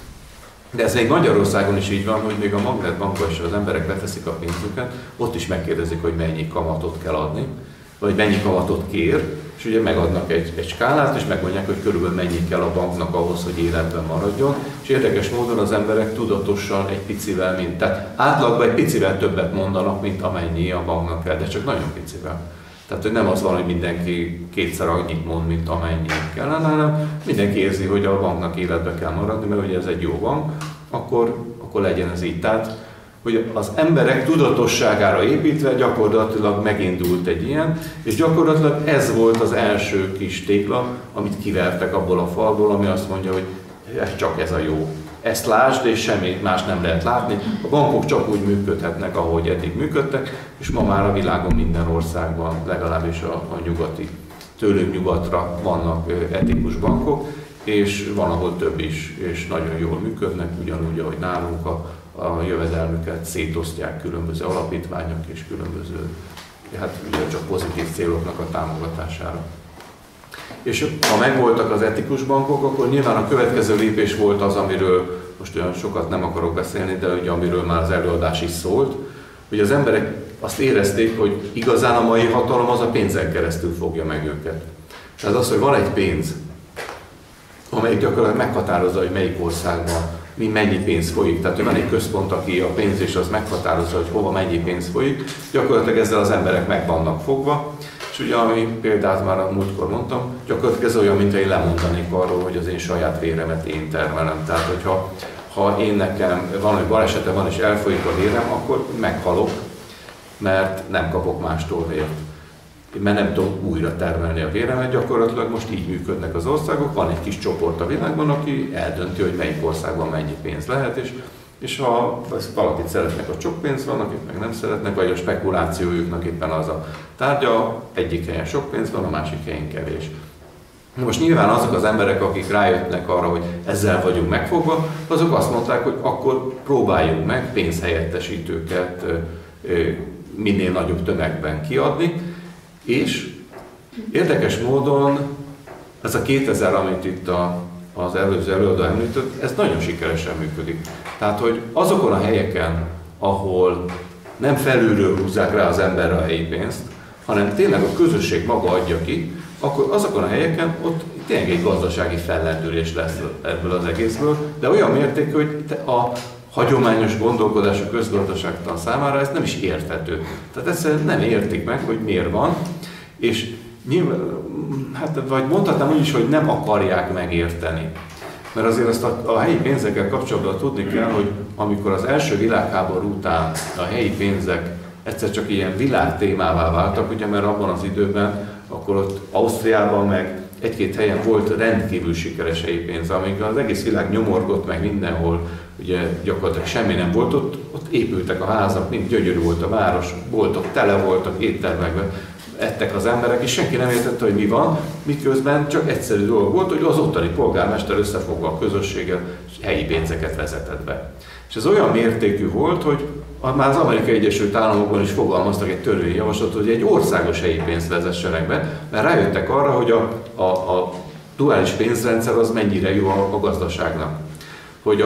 Speaker 1: De ez még Magyarországon is így van, hogy még a Magnetbankban is az emberek beteszik a pénzüket, ott is megkérdezik, hogy mennyi kamatot kell adni, vagy mennyi kamatot kér, és ugye megadnak egy skálát, és megmondják, hogy körülbelül mennyi kell a banknak ahhoz, hogy életben maradjon. És érdekes módon az emberek tudatosan egy picivel, tehát átlagban egy picivel többet mondanak, mint amennyi a banknak kell, de csak nagyon picivel. Tehát, hogy nem az van, hogy mindenki kétszer annyit mond, mint amennyi kellene, hanem mindenki érzi, hogy a banknak életbe kell maradni, mert ugye ez egy jó bank, akkor legyen ez így. Tehát, hogy az emberek tudatosságára építve gyakorlatilag megindult egy ilyen, és gyakorlatilag ez volt az első kis tégla, amit kivertek abból a falból, ami azt mondja, hogy csak ez a jó. Ezt lásd, és semmi más nem lehet látni. A bankok csak úgy működhetnek, ahogy eddig működtek, és ma már a világon minden országban, legalábbis a nyugati, tőlünk nyugatra vannak etikus bankok, és van, ahol több is, és nagyon jól működnek, ugyanúgy, ahogy nálunk a jövedelmüket szétosztják különböző alapítványok és különböző, hát ugye csak pozitív céloknak a támogatására. És ha megvoltak az etikus bankok, akkor nyilván a következő lépés volt az, amiről most olyan sokat nem akarok beszélni, de ugye amiről már az előadás is szólt, hogy az emberek azt érezték, hogy igazán a mai hatalom az a pénzen keresztül fogja meg őket. Tehát az, hogy van egy pénz, amelyik gyakorlatilag meghatározza, hogy melyik országban mennyi pénz folyik. Tehát, hogy van egy központ, aki a pénz, és az meghatározza, hogy hova mennyi pénz folyik. Gyakorlatilag ezzel az emberek meg vannak fogva. És ugye, ami példát már a múltkor mondtam, gyakorlatilag ez olyan, mint én lemondanék arról, hogy az én saját véremet én termelem. Tehát, hogyha ha én nekem valami balesetem van és elfolyik a vérem, akkor meghalok, mert nem kapok mástól vért. Mert nem tudom újra termelni a véremet, gyakorlatilag most így működnek az országok, van egy kis csoport a világban, aki eldönti, hogy melyik országban mennyi pénz lehet, és ha valakit szeretnek, a sok pénz van, akik meg nem szeretnek, vagy a spekulációjuknak éppen az a tárgya, egyik helyen sok pénz van, a másik helyen kevés. Most nyilván azok az emberek, akik rájöttnek arra, hogy ezzel vagyunk megfogva, azok azt mondták, hogy akkor próbáljuk meg pénzhelyettesítőket minél nagyobb tömegben kiadni, és érdekes módon ez a 2000, amit itt az előző előadó említett, ez nagyon sikeresen működik. Tehát, hogy azokon a helyeken, ahol nem felülről húzzák rá az emberre a helyi pénzt, hanem tényleg a közösség maga adja ki, akkor azokon a helyeken ott tényleg egy gazdasági fellendülés lesz ebből az egészből, de olyan mértékű, hogy a hagyományos gondolkodású közgazdaságtan számára ez nem is érthető. Tehát ezt nem értik meg, hogy miért van, és nyilván, hát vagy mondhatnám úgy is, hogy nem akarják megérteni. Mert azért azt a helyi pénzekkel kapcsolatban tudni kell, hogy amikor az első világháború után a helyi pénzek egyszer csak ilyen világtémává váltak, ugye, mert abban az időben akkor ott Ausztriában meg egy-két helyen volt rendkívül sikeres helyi pénz, amíg az egész világ nyomorgott meg mindenhol, ugye gyakorlatilag semmi nem volt, ott épültek a házak, mind gyönyörű volt a város, boltok tele voltak, éttermekben ettek az emberek, és senki nem értette, hogy mi van, miközben csak egyszerű dolog volt, hogy az ottani polgármester összefogva a közösséggel helyi pénzeket vezetett be. És ez olyan mértékű volt, hogy már az Amerikai Egyesült Államokban is fogalmaztak egy törvényjavaslatot, hogy egy országos helyi pénzt vezessenek be, mert rájöttek arra, hogy a duális pénzrendszer az mennyire jó a gazdaságnak. Hogy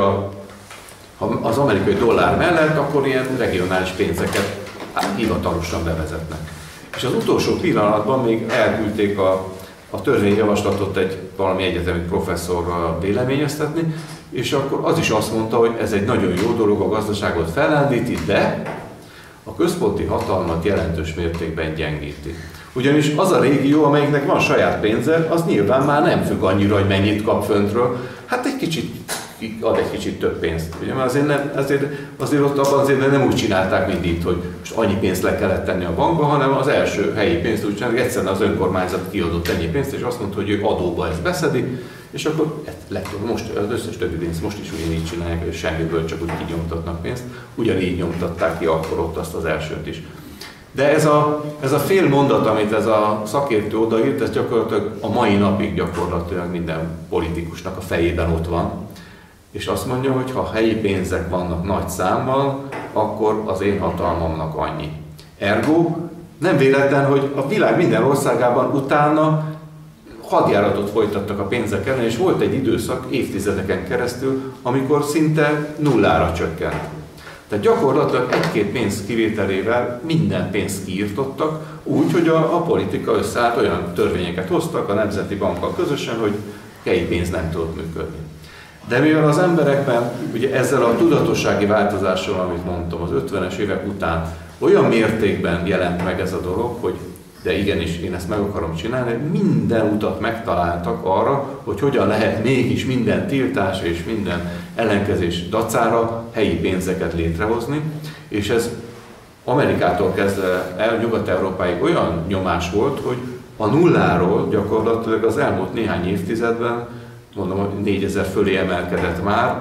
Speaker 1: ha az amerikai dollár mellett, akkor ilyen regionális pénzeket hivatalosan bevezetnek. És az utolsó pillanatban még elküldték a törvényjavaslatot egy valami egyetemi professzorral véleményeztetni, és akkor az is azt mondta, hogy ez egy nagyon jó dolog, a gazdaságot fellendíti, de a központi hatalmat jelentős mértékben gyengíti. Ugyanis az a régió, amelyiknek van saját pénze, az nyilván már nem függ annyira, hogy mennyit kap föntről, hát egy kicsit ad egy kicsit több pénzt. Ugye? Mert azért ott abban az évben nem úgy csinálták, mint itt, hogy most annyi pénzt le kellett tenni a bankba, hanem az első helyi pénzt úgy csinálták, egyszerűen az önkormányzat kiadott ennyi pénzt, és azt mondta, hogy ő adóba ezt beszedi, és akkor most az összes többi pénzt most is ugyanígy csinálják, hogy semmiből csak úgy kinyomtatnak pénzt, ugyanígy nyomtatták ki akkor ott azt az elsőt is. De ez a fél mondat, amit ez a szakértő odaírt, ez gyakorlatilag a mai napig gyakorlatilag minden politikusnak a fejében ott van. És azt mondja, hogy ha helyi pénzek vannak nagy számban, akkor az én hatalmamnak annyi. Ergo, nem véletlen, hogy a világ minden országában utána hadjáratot folytattak a pénzek ellen, és volt egy időszak évtizedeken keresztül, amikor szinte nullára csökkent. Tehát gyakorlatilag egy-két pénz kivételével minden pénzt kiirtottak, úgy, hogy a politika összeállt, olyan törvényeket hoztak a Nemzeti Bankkal közösen, hogy helyi pénz nem tudott működni. De mivel az emberekben, ugye ezzel a tudatossági változással, amit mondtam, az 50-es évek után olyan mértékben jelent meg ez a dolog, hogy de igenis, én ezt meg akarom csinálni, minden utat megtaláltak arra, hogy hogyan lehet mégis minden tiltás és minden ellenkezés dacára helyi pénzeket létrehozni, és ez Amerikától kezdve el Nyugat-Európáig olyan nyomás volt, hogy a nulláról gyakorlatilag az elmúlt néhány évtizedben, mondom, hogy 4000 fölé emelkedett már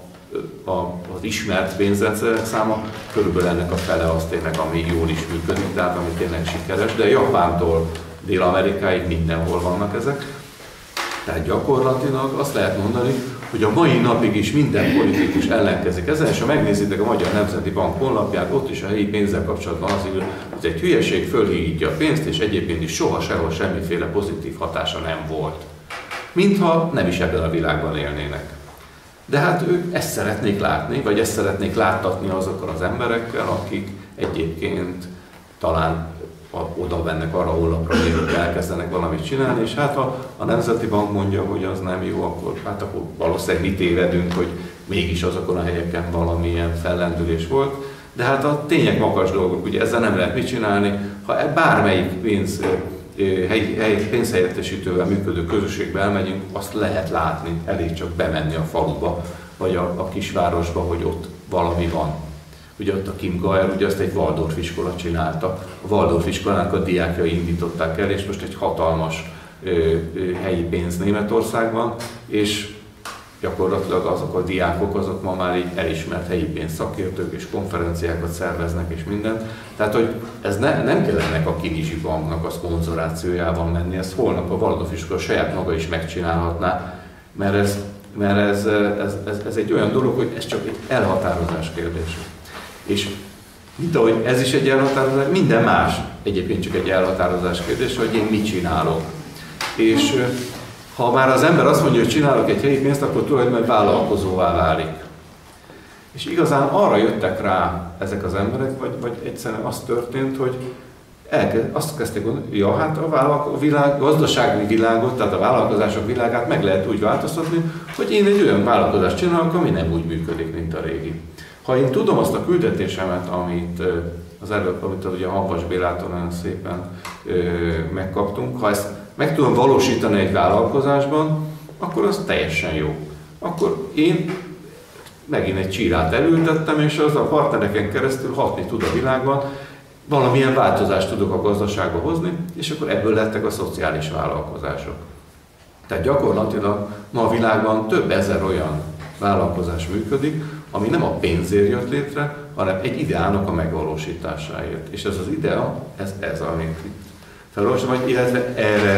Speaker 1: az ismert pénzrendszerek száma, körülbelül ennek a fele az tényleg, ami jól is működik, tehát ami tényleg sikeres, de Japántól Dél-Amerikáig mindenhol vannak ezek. Tehát gyakorlatilag azt lehet mondani, hogy a mai napig is minden politikus ellenkezik ezen, és ha megnézitek a Magyar Nemzeti Bank honlapját, ott is a helyi pénzzel kapcsolatban az írja, hogy egy hülyeség, fölhígítja a pénzt, és egyébként is soha sehol semmiféle pozitív hatása nem volt. Mintha nem is ebben a világban élnének. De hát ők ezt szeretnék látni, vagy ezt szeretnék láttatni azokkal az emberekkel, akik egyébként talán oda mennek arra a honlapra, hogy elkezdenek valamit csinálni, és hát ha a Nemzeti Bank mondja, hogy az nem jó, akkor valószínűleg mi tévedünk, hogy mégis azokon a helyeken valamilyen fellendülés volt. De hát a tények magas dolgok, ugye ezzel nem lehet mit csinálni, ha bármelyik pénzhelyettesítővel működő közösségbe elmegyünk, azt lehet látni, elég csak bemenni a faluba, vagy a kisvárosba, hogy ott valami van. Ugye ott a Kim Gaer, ugye azt egy Waldorf iskola csinálta. A Waldorf iskolának a diákjai indították el, és most egy hatalmas helyi pénz Németországban, és gyakorlatilag azok a diákok, azok ma már így elismert helyi pénz szakértők, és konferenciákat szerveznek, és mindent. Tehát, hogy ez nem kell ennek a Kinizsi Banknak a szponzorációjában menni, ezt holnap a Waldorf iskola saját maga is megcsinálhatná, mert ez egy olyan dolog, hogy ez csak egy elhatározás kérdése. És mint ahogy ez is egy elhatározás, minden más egyébként csak egy elhatározás kérdése, hogy én mit csinálok. És ha már az ember azt mondja, hogy csinálok egy helyi pénzt, akkor tulajdonképpen vállalkozóvá válik. És igazán arra jöttek rá ezek az emberek, vagy egyszerűen az történt, hogy azt kezdték gondolni, ja, hát a gazdasági világot, tehát a vállalkozások világát meg lehet úgy változtatni, hogy én egy olyan vállalkozást csinálok, ami nem úgy működik, mint a régi. Ha én tudom azt a küldetésemet, amit az előbb, amit ugye Hamvas Bélától nagyon szépen megkaptunk, ha ezt meg tudom valósítani egy vállalkozásban, akkor az teljesen jó. Akkor én megint egy csírát elültettem, és az a partnereken keresztül hatni tud a világban, valamilyen változást tudok a gazdaságba hozni, és akkor ebből lettek a szociális vállalkozások. Tehát gyakorlatilag ma a világban több ezer olyan vállalkozás működik, ami nem a pénzért jött létre, hanem egy ideának a megvalósításáért. És ez az idea, ez amit itt felolvasom, vagy illetve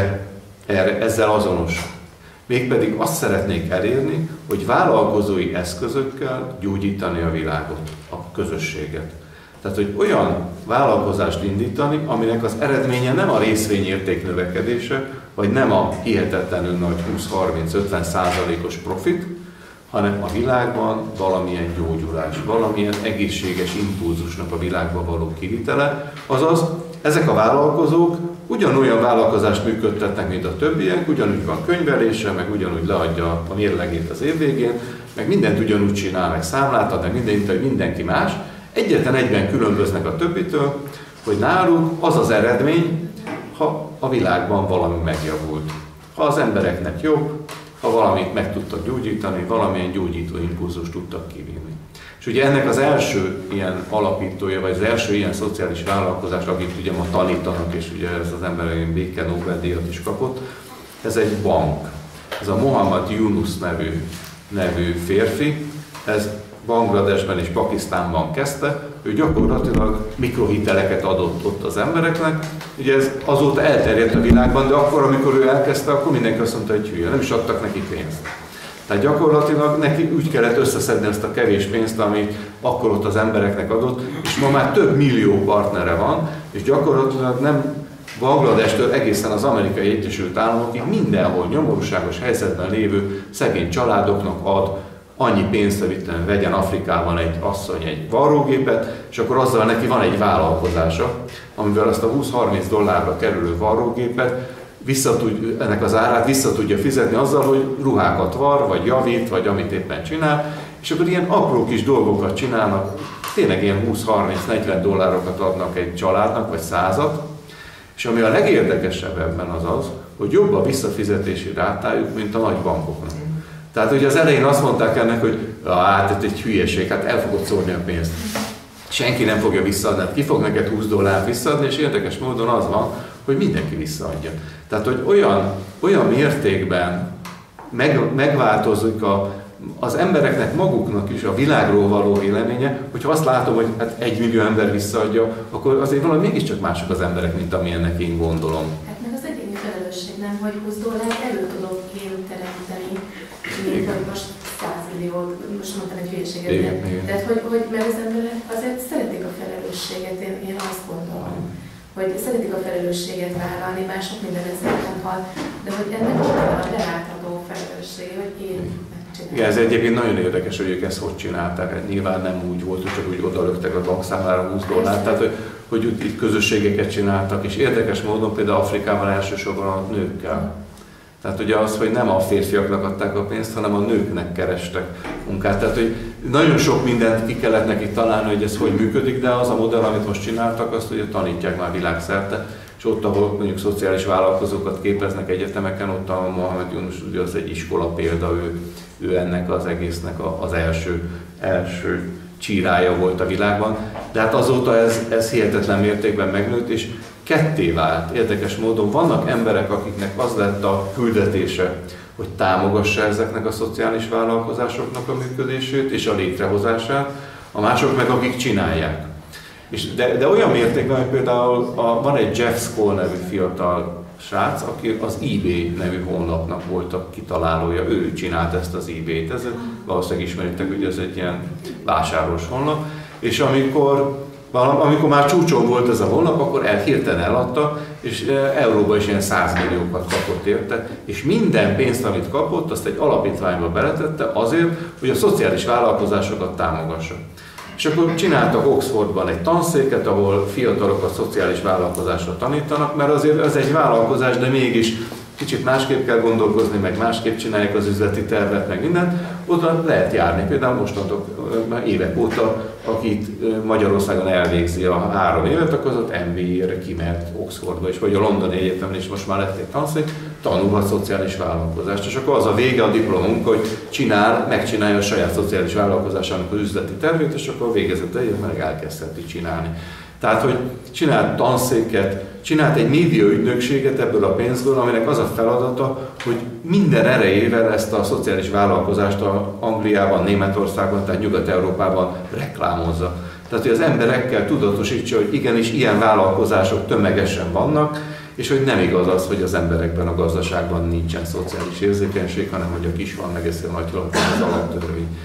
Speaker 1: ezzel azonos. Mégpedig azt szeretnék elérni, hogy vállalkozói eszközökkel gyógyítani a világot, a közösséget. Tehát, hogy olyan vállalkozást indítani, aminek az eredménye nem a részvényérték növekedése, vagy nem a hihetetlenül nagy 20-30-50%-os profit, hanem a világban valamilyen gyógyulás, valamilyen egészséges impulzusnak a világba való kivitele, azaz ezek a vállalkozók ugyanolyan vállalkozást működtetnek, mint a többiek, ugyanúgy van könyvelése, meg ugyanúgy leadja a mérlegét az év végén, meg mindent ugyanúgy csinál, meg számlát ad, meg mindent, hogy mindenki más. Egyetlen egyben különböznek a többitől, hogy náluk az az eredmény, ha a világban valami megjavult. Ha az embereknek jobb, ha valamit meg tudtak gyógyítani, valamilyen gyógyító impulzust tudtak kivinni. És ugye ennek az első ilyen alapítója, vagy az első ilyen szociális vállalkozás, akit ugye ma tanítanak, és ugye ez az ember béke Nobel-díjat is kapott, ez egy bank. Ez a Mohammad Yunus nevű férfi, ez Bangladesben és Pakisztánban kezdte, ő gyakorlatilag mikrohiteleket adott ott az embereknek. Ugye ez azóta elterjedt a világban, de akkor, amikor ő elkezdte, akkor mindenki azt mondta, hogy hülye, nem is adtak neki pénzt. Tehát gyakorlatilag neki úgy kellett összeszedni ezt a kevés pénzt, amit akkor ott az embereknek adott, és ma már több millió partnere van, és gyakorlatilag nem Bangladestől egészen az Amerikai Egyesült Államokig mindenhol nyomorúságos helyzetben lévő szegény családoknak ad annyi pénzt, hogy vegyen Afrikában egy asszony egy varrógépet, és akkor azzal neki van egy vállalkozása, amivel azt a $20-30 kerülő varrógépet ennek az árát vissza tudja fizetni azzal, hogy ruhákat var, vagy javít, vagy amit éppen csinál, és akkor ilyen apró kis dolgokat csinálnak, tényleg ilyen $20-30-40 adnak egy családnak, vagy 100-at, és ami a legérdekesebb ebben az, hogy jobb a visszafizetési rátájuk, mint a nagy bankoknak. Tehát ugye az elején azt mondták ennek, hogy hát ez egy hülyeség, hát el fogod szórni a pénzt. Senki nem fogja visszaadni, hát ki fog neked $20 visszaadni, és érdekes módon az van, hogy mindenki visszaadja. Tehát, hogy olyan mértékben megváltozik az embereknek maguknak is a világról való véleménye, hogyha azt látom, hogy hát 1 millió ember visszaadja, akkor azért valami mégiscsak mások az emberek, mint amilyennek én gondolom.
Speaker 2: Hát meg az egyéni felelősség nem, hogy $20 elő tudok én teremteni, mint hogy most 100 milliót, most mondtam egy hülyeséget. Tehát, hogy mert az emberek azért szeretik a felelősséget, én azt gondolom. Hogy szeretik a felelősséget vállalni, már sok minden ezért hal, de hogy ennek a belátható felelőssége, hogy én megcsinálom.
Speaker 1: Igen, ez egyébként nagyon érdekes, hogy ők ezt hogy csinálták. Nyilván nem úgy volt, hogy csak úgy odalöktek a bankszámlára $20, tehát hogy itt közösségeket csináltak, és érdekes módon például Afrikában elsősorban a nőkkel. Tehát ugye az, hogy nem a férfiaknak adták a pénzt, hanem a nőknek kerestek munkát. Tehát, hogy nagyon sok mindent ki kellett neki találni, hogy ez hogy működik, de az a modell, amit most csináltak, azt ugye tanítják már világszerte. És ott, ahol mondjuk szociális vállalkozókat képeznek egyetemeken, ott a Mohamed Yunus, ugye az egy iskola példa, ő ő ennek az egésznek az első csírája volt a világban. De hát azóta ez hihetetlen mértékben megnőtt, és ketté vált. Érdekes módon vannak emberek, akiknek az lett a küldetése, hogy támogassa ezeknek a szociális vállalkozásoknak a működését és a létrehozását, a mások meg akik csinálják. De olyan mértékben, hogy például van egy Jeff Skoll nevű fiatal srác, aki az eBay nevű honlapnak volt a kitalálója, ő csinált ezt az eBay-t. Ez valószínűleg ismeritek, hogy ez egy ilyen vásárlós honlap, és amikor már csúcson volt ez a honlap, akkor hirtelen eladta, és euróban is ilyen 100 milliókat kapott érte, és minden pénzt, amit kapott, azt egy alapítványba beletette azért, hogy a szociális vállalkozásokat támogassa. És akkor csináltak Oxfordban egy tanszéket, ahol fiatalokat szociális vállalkozásra tanítanak, mert azért ez egy vállalkozás, de mégis kicsit másképp kell gondolkozni, meg másképp csinálják az üzleti tervet, meg mindent. Oda lehet járni. Például mostantól már évek óta, akit Magyarországon elvégzi a 3 évet, akkor az ott MBA-re kimehet Oxfordba is, vagy a Londoni Egyetemen is most már lett egy tanszék, tanulhat szociális vállalkozást. És akkor az a vége a diplomunk, hogy megcsinálja a saját szociális vállalkozásának az üzleti tervét, és akkor a végezett egyet meg elkezdheti csinálni. Tehát, hogy csinált tanszéket, csinált egy médiaügynökséget ebből a pénzből, aminek az a feladata, hogy minden erejével ezt a szociális vállalkozást Angliában, Németországban, tehát Nyugat-Európában reklámozza. Tehát, hogy az emberekkel tudatosítsa, hogy igenis ilyen vállalkozások tömegesen vannak, és hogy nem igaz az, hogy az emberekben, a gazdaságban nincsen szociális érzékenység, hanem hogy a kis van, megeszi a nagy halat, az alaptörvény.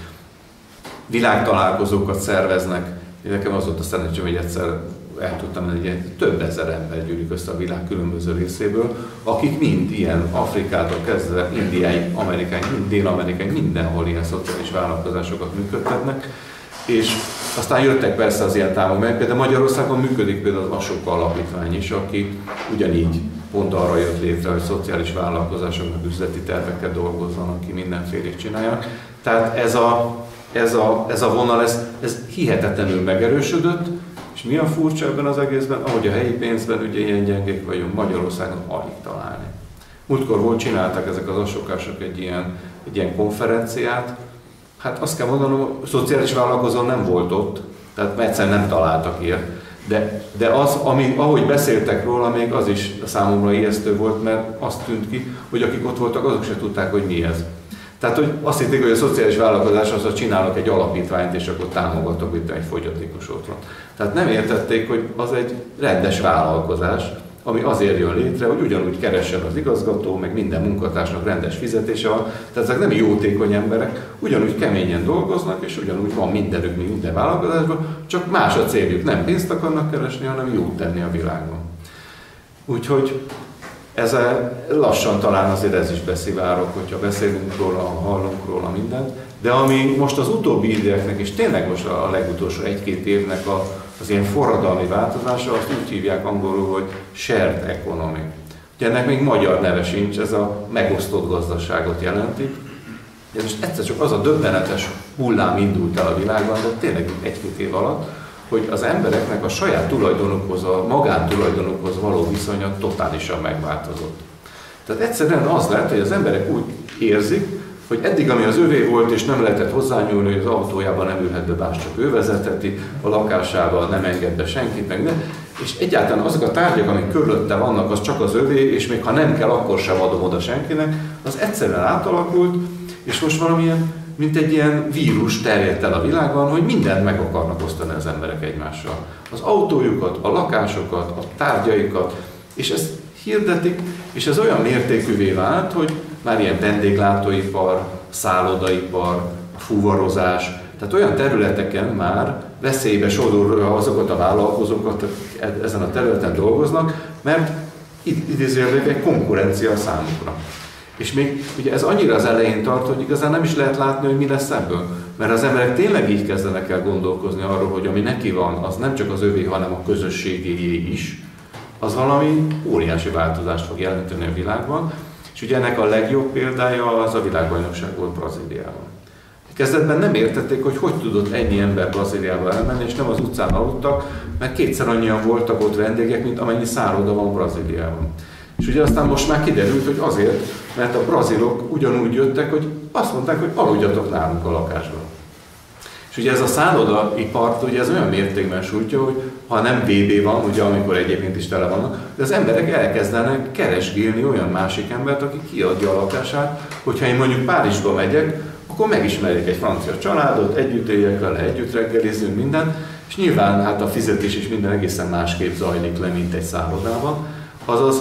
Speaker 1: Világtalálkozókat szerveznek. Nekem az volt a szerencsém, hogy egyszer el tudtam menni, hogy több ezer ember gyűlik össze a világ különböző részéből, akik mind ilyen Afrikától kezdve Indiáig, Amerikáig, Dél-Amerikáig, mindenhol ilyen szociális vállalkozásokat működtetnek. És aztán jöttek persze az ilyen támogatások, például Magyarországon működik például az Ashoka Alapítvány is, aki ugyanígy pont arra jött létre, hogy szociális vállalkozásoknak üzleti tervekkel dolgozzanak, ki mindenfélét csináljanak. Tehát ez a vonal, ez hihetetlenül megerősödött, és mi a furcsa ebben az egészben, ahogy a helyi pénzben ugye ilyen gyengék vagyunk, Magyarországon alig találni. Múltkor csináltak ezek az asokások egy ilyen konferenciát, hát azt kell mondanom, hogy szociális vállalkozó nem volt ott, tehát egyszerűen nem találtak ilyet. De az, ahogy beszéltek róla, még az is számomra ijesztő volt, mert azt tűnt ki, hogy akik ott voltak, azok se tudták, hogy mi ez. Tehát, hogy azt hitték, hogy a szociális vállalkozás az, hogy csinálok egy alapítványt, és akkor támogatok itt egy fogyatékos otthon. Tehát nem értették, hogy az egy rendes vállalkozás, ami azért jön létre, hogy ugyanúgy keressen az igazgató, meg minden munkatársnak rendes fizetése van. Tehát ezek nem jótékony emberek, ugyanúgy keményen dolgoznak, és ugyanúgy van mindenük, mint minden vállalkozásban, csak más a céljuk. Nem pénzt akarnak keresni, hanem jót tenni a világon. Úgyhogy ez lassan talán azért ez is beszivárog, hogyha beszélünk róla, hallunk róla mindent. De ami most az utóbbi időknek, és tényleg most a legutolsó 1-2 évnek az ilyen forradalmi változása, azt úgy hívják angolul, hogy shared economy. Ugye ennek még magyar neve sincs, ez a megosztott gazdaságot jelenti. De most egyszer csak az a döbbenetes hullám indult el a világban, de tényleg 1-2 év alatt, hogy az embereknek a saját tulajdonukhoz, a magántulajdonukhoz való viszonya totálisan megváltozott. Tehát egyszerűen az lett, hogy az emberek úgy érzik, hogy eddig, ami az övé volt, és nem lehetett hozzányúlni, hogy az autójában nem ülhet be, bár csak ő vezetheti, a lakásában nem enged be senkit, meg nem. És egyáltalán azok a tárgyak, amik körülötte vannak, az csak az övé, és még ha nem kell, akkor sem adom oda senkinek, az egyszerűen átalakult, és most valamilyen, mint egy ilyen vírus terjedt el a világban, hogy mindent meg akarnak osztani az emberek egymással. Az autójukat, a lakásokat, a tárgyaikat, és ezt hirdetik, és ez olyan mértékűvé vált, hogy már ilyen vendéglátóipar, szállodaipar, fuvarozás, tehát olyan területeken már veszélybe sodorja azokat a vállalkozókat, ezen a területen dolgoznak, mert idézőjelben egy konkurencia számukra. És még ugye ez annyira az elején tart, hogy igazán nem is lehet látni, hogy mi lesz ebből. Mert az emberek tényleg így kezdenek el gondolkozni arról, hogy ami neki van, az nem csak az övé, hanem a közösségéjé is, az valami óriási változást fog jelenteni a világban. És ugye ennek a legjobb példája az a világbajnokság volt Brazíliában. Kezdetben nem értették, hogy tudott ennyi ember Brazíliába elmenni, és nem az utcán aludtak, mert 2-szer annyian voltak ott vendégek, mint amennyi szálloda van Brazíliában. És ugye aztán most már kiderült, hogy azért, mert a brazilok ugyanúgy jöttek, hogy azt mondták, hogy aludjatok nálunk a lakásban. És ugye ez a szállodaipart, ugye ez olyan mértékben sújtja, hogy ha nem VB van, ugye amikor egyébként is tele vannak, de az emberek elkezdenek keresgélni olyan másik embert, aki kiadja a lakását, hogyha én mondjuk Párizsba megyek, akkor megismerjek egy francia családot, együtt éljek vele, együtt reggelizünk, minden, és nyilván hát a fizetés is minden egészen másképp zajlik le, mint egy szállodában. Azaz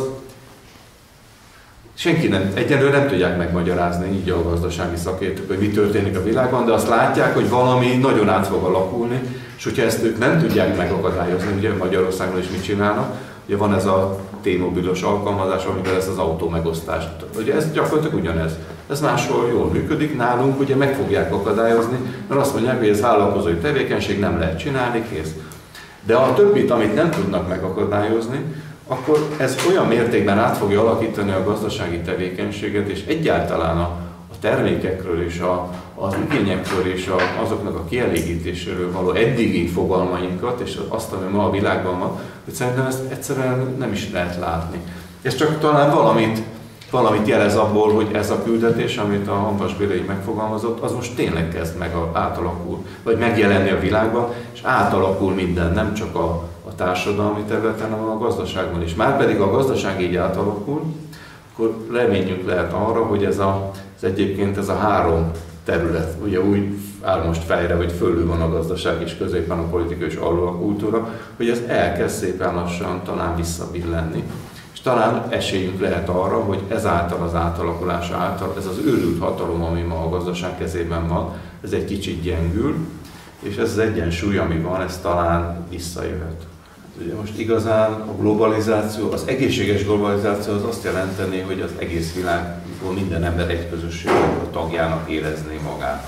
Speaker 1: senki egyelőre nem tudják megmagyarázni így a gazdasági szakértők, hogy mi történik a világban, de azt látják, hogy valami nagyon át fog alakulni, és hogyha ezt ők nem tudják megakadályozni, ugye Magyarországon is mit csinálnak, ugye van ez a T-mobilos alkalmazás, amivel ez az autó megosztás. Ugye ez gyakorlatilag ugyanez. Ez máshol jól működik, nálunk ugye meg fogják akadályozni, mert azt mondják, hogy ez vállalkozói tevékenység, nem lehet csinálni, kész. De a többit, amit nem tudnak megakadályozni, akkor ez olyan mértékben át fogja alakítani a gazdasági tevékenységet, és egyáltalán a termékekről és az igényekről és azoknak a kielégítéséről való eddigi fogalmainkat, és azt, ami ma a világban van, hogy szerintem ezt egyszerűen nem is lehet látni. Ez csak talán valamit jelez abból, hogy ez a küldetés, amit a Hamvas Béla így megfogalmazott, az most tényleg kezd meg átalakul, vagy megjelenni a világban, és átalakul minden, nem csak a társadalmi területen, hanem a gazdaságban is. Márpedig a gazdaság így átalakul, akkor reményünk lehet arra, hogy egyébként ez a három terület, ugye úgy áll most fejre, hogy fölül van a gazdaság és középen a politika és alul a kultúra, hogy ez elkezd szépen lassan talán visszabillenni. És talán esélyünk lehet arra, hogy ezáltal az átalakulása által, ez az őrült hatalom, ami ma a gazdaság kezében van, ez egy kicsit gyengül, és ez az egyensúly, ami van, ez talán visszajöhet. Ugye most igazán a globalizáció, az egészséges globalizáció az azt jelenteni, hogy az egész világból minden ember egy közösség a tagjának érezné magát.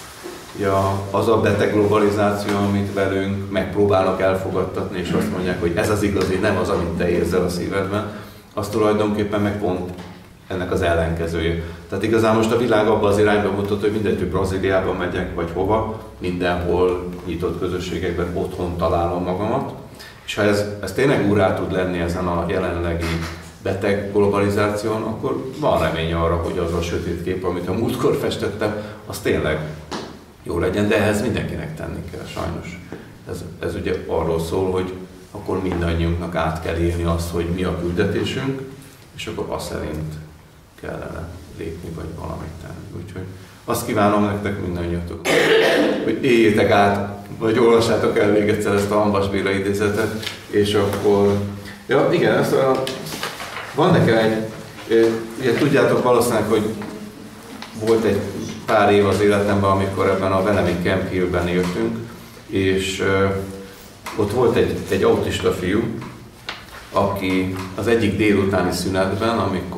Speaker 1: Ja, az a beteg globalizáció, amit velünk megpróbálnak elfogadtatni, és azt mondják, hogy ez az igazi, nem az, amit te érzel a szívedben, az tulajdonképpen meg pont ennek az ellenkezője. Tehát igazán most a világ abban az irányba mutat, hogy mindegy, hogy Brazíliában megyek, vagy hova, mindenhol nyitott közösségekben otthon találom magamat. És ha ez tényleg úrrá tud lenni ezen a jelenlegi beteg globalizáción, akkor van remény arra, hogy az a sötét kép, amit a múltkor festettem, az tényleg jó legyen, de ehhez mindenkinek tenni kell, sajnos. Ez ugye arról szól, hogy akkor mindannyiunknak át kell élni azt, hogy mi a küldetésünk, és akkor azt szerint kellene lépni, vagy valamit tenni. Úgyhogy azt kívánom nektek mindannyiatok, hogy éljétek át, vagy olvassátok el még egyszer ezt a Hamvas Béla idézetet, és akkor... Ja, igen, van nekem ugye tudjátok valószínűleg, hogy volt egy pár év az életemben, amikor ebben a Velemi Camp Hill-ben éltünk, és ott volt egy autista fiú, aki az egyik délutáni szünetben,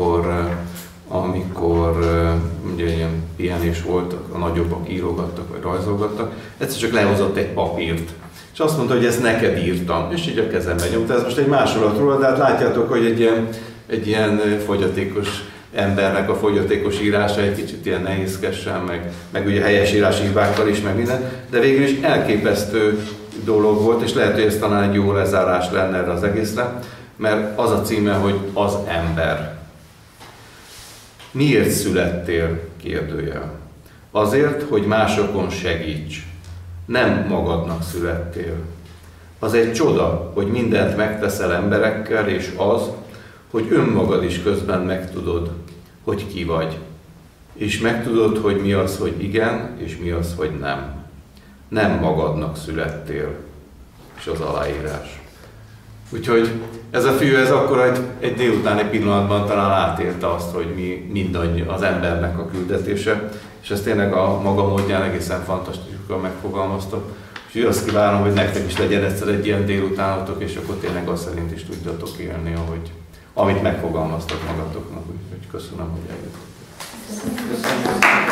Speaker 1: amikor ugye ilyen pihenés volt, a nagyobbak írogattak vagy rajzolgattak, egyszer csak lehozott egy papírt. És azt mondta, hogy ezt neked írtam, és így a kezembe nyomta. Ez most egy másolat róla, de hát látjátok, hogy egy ilyen fogyatékos embernek a fogyatékos írása egy kicsit ilyen nehézkesen, meg ugye helyesírási hibákkal is, meg minden, de végül is elképesztő dolog volt, és lehet, hogy ez talán egy jó lezárás lenne erre az egészre, mert az a címe, hogy az ember. Miért születtél? Kérdőjel. Azért, hogy másokon segíts. Nem magadnak születtél. Az egy csoda, hogy mindent megteszel emberekkel, és az, hogy önmagad is közben megtudod, hogy ki vagy. És megtudod, hogy mi az, hogy igen, és mi az, hogy nem. Nem magadnak születtél. És az aláírás. Úgyhogy ez a fiú, ez akkor egy délutáni pillanatban talán átélte azt, hogy mi mindannyi az embernek a küldetése, és ez tényleg a maga módján egészen fantasztikusan megfogalmazta. És azt kívánom, hogy nektek is legyen egyszer egy ilyen délutánatok, és akkor tényleg azt szerint is tudjatok élni, amit megfogalmaztak magatoknak. Úgyhogy köszönöm, hogy eljöttetek.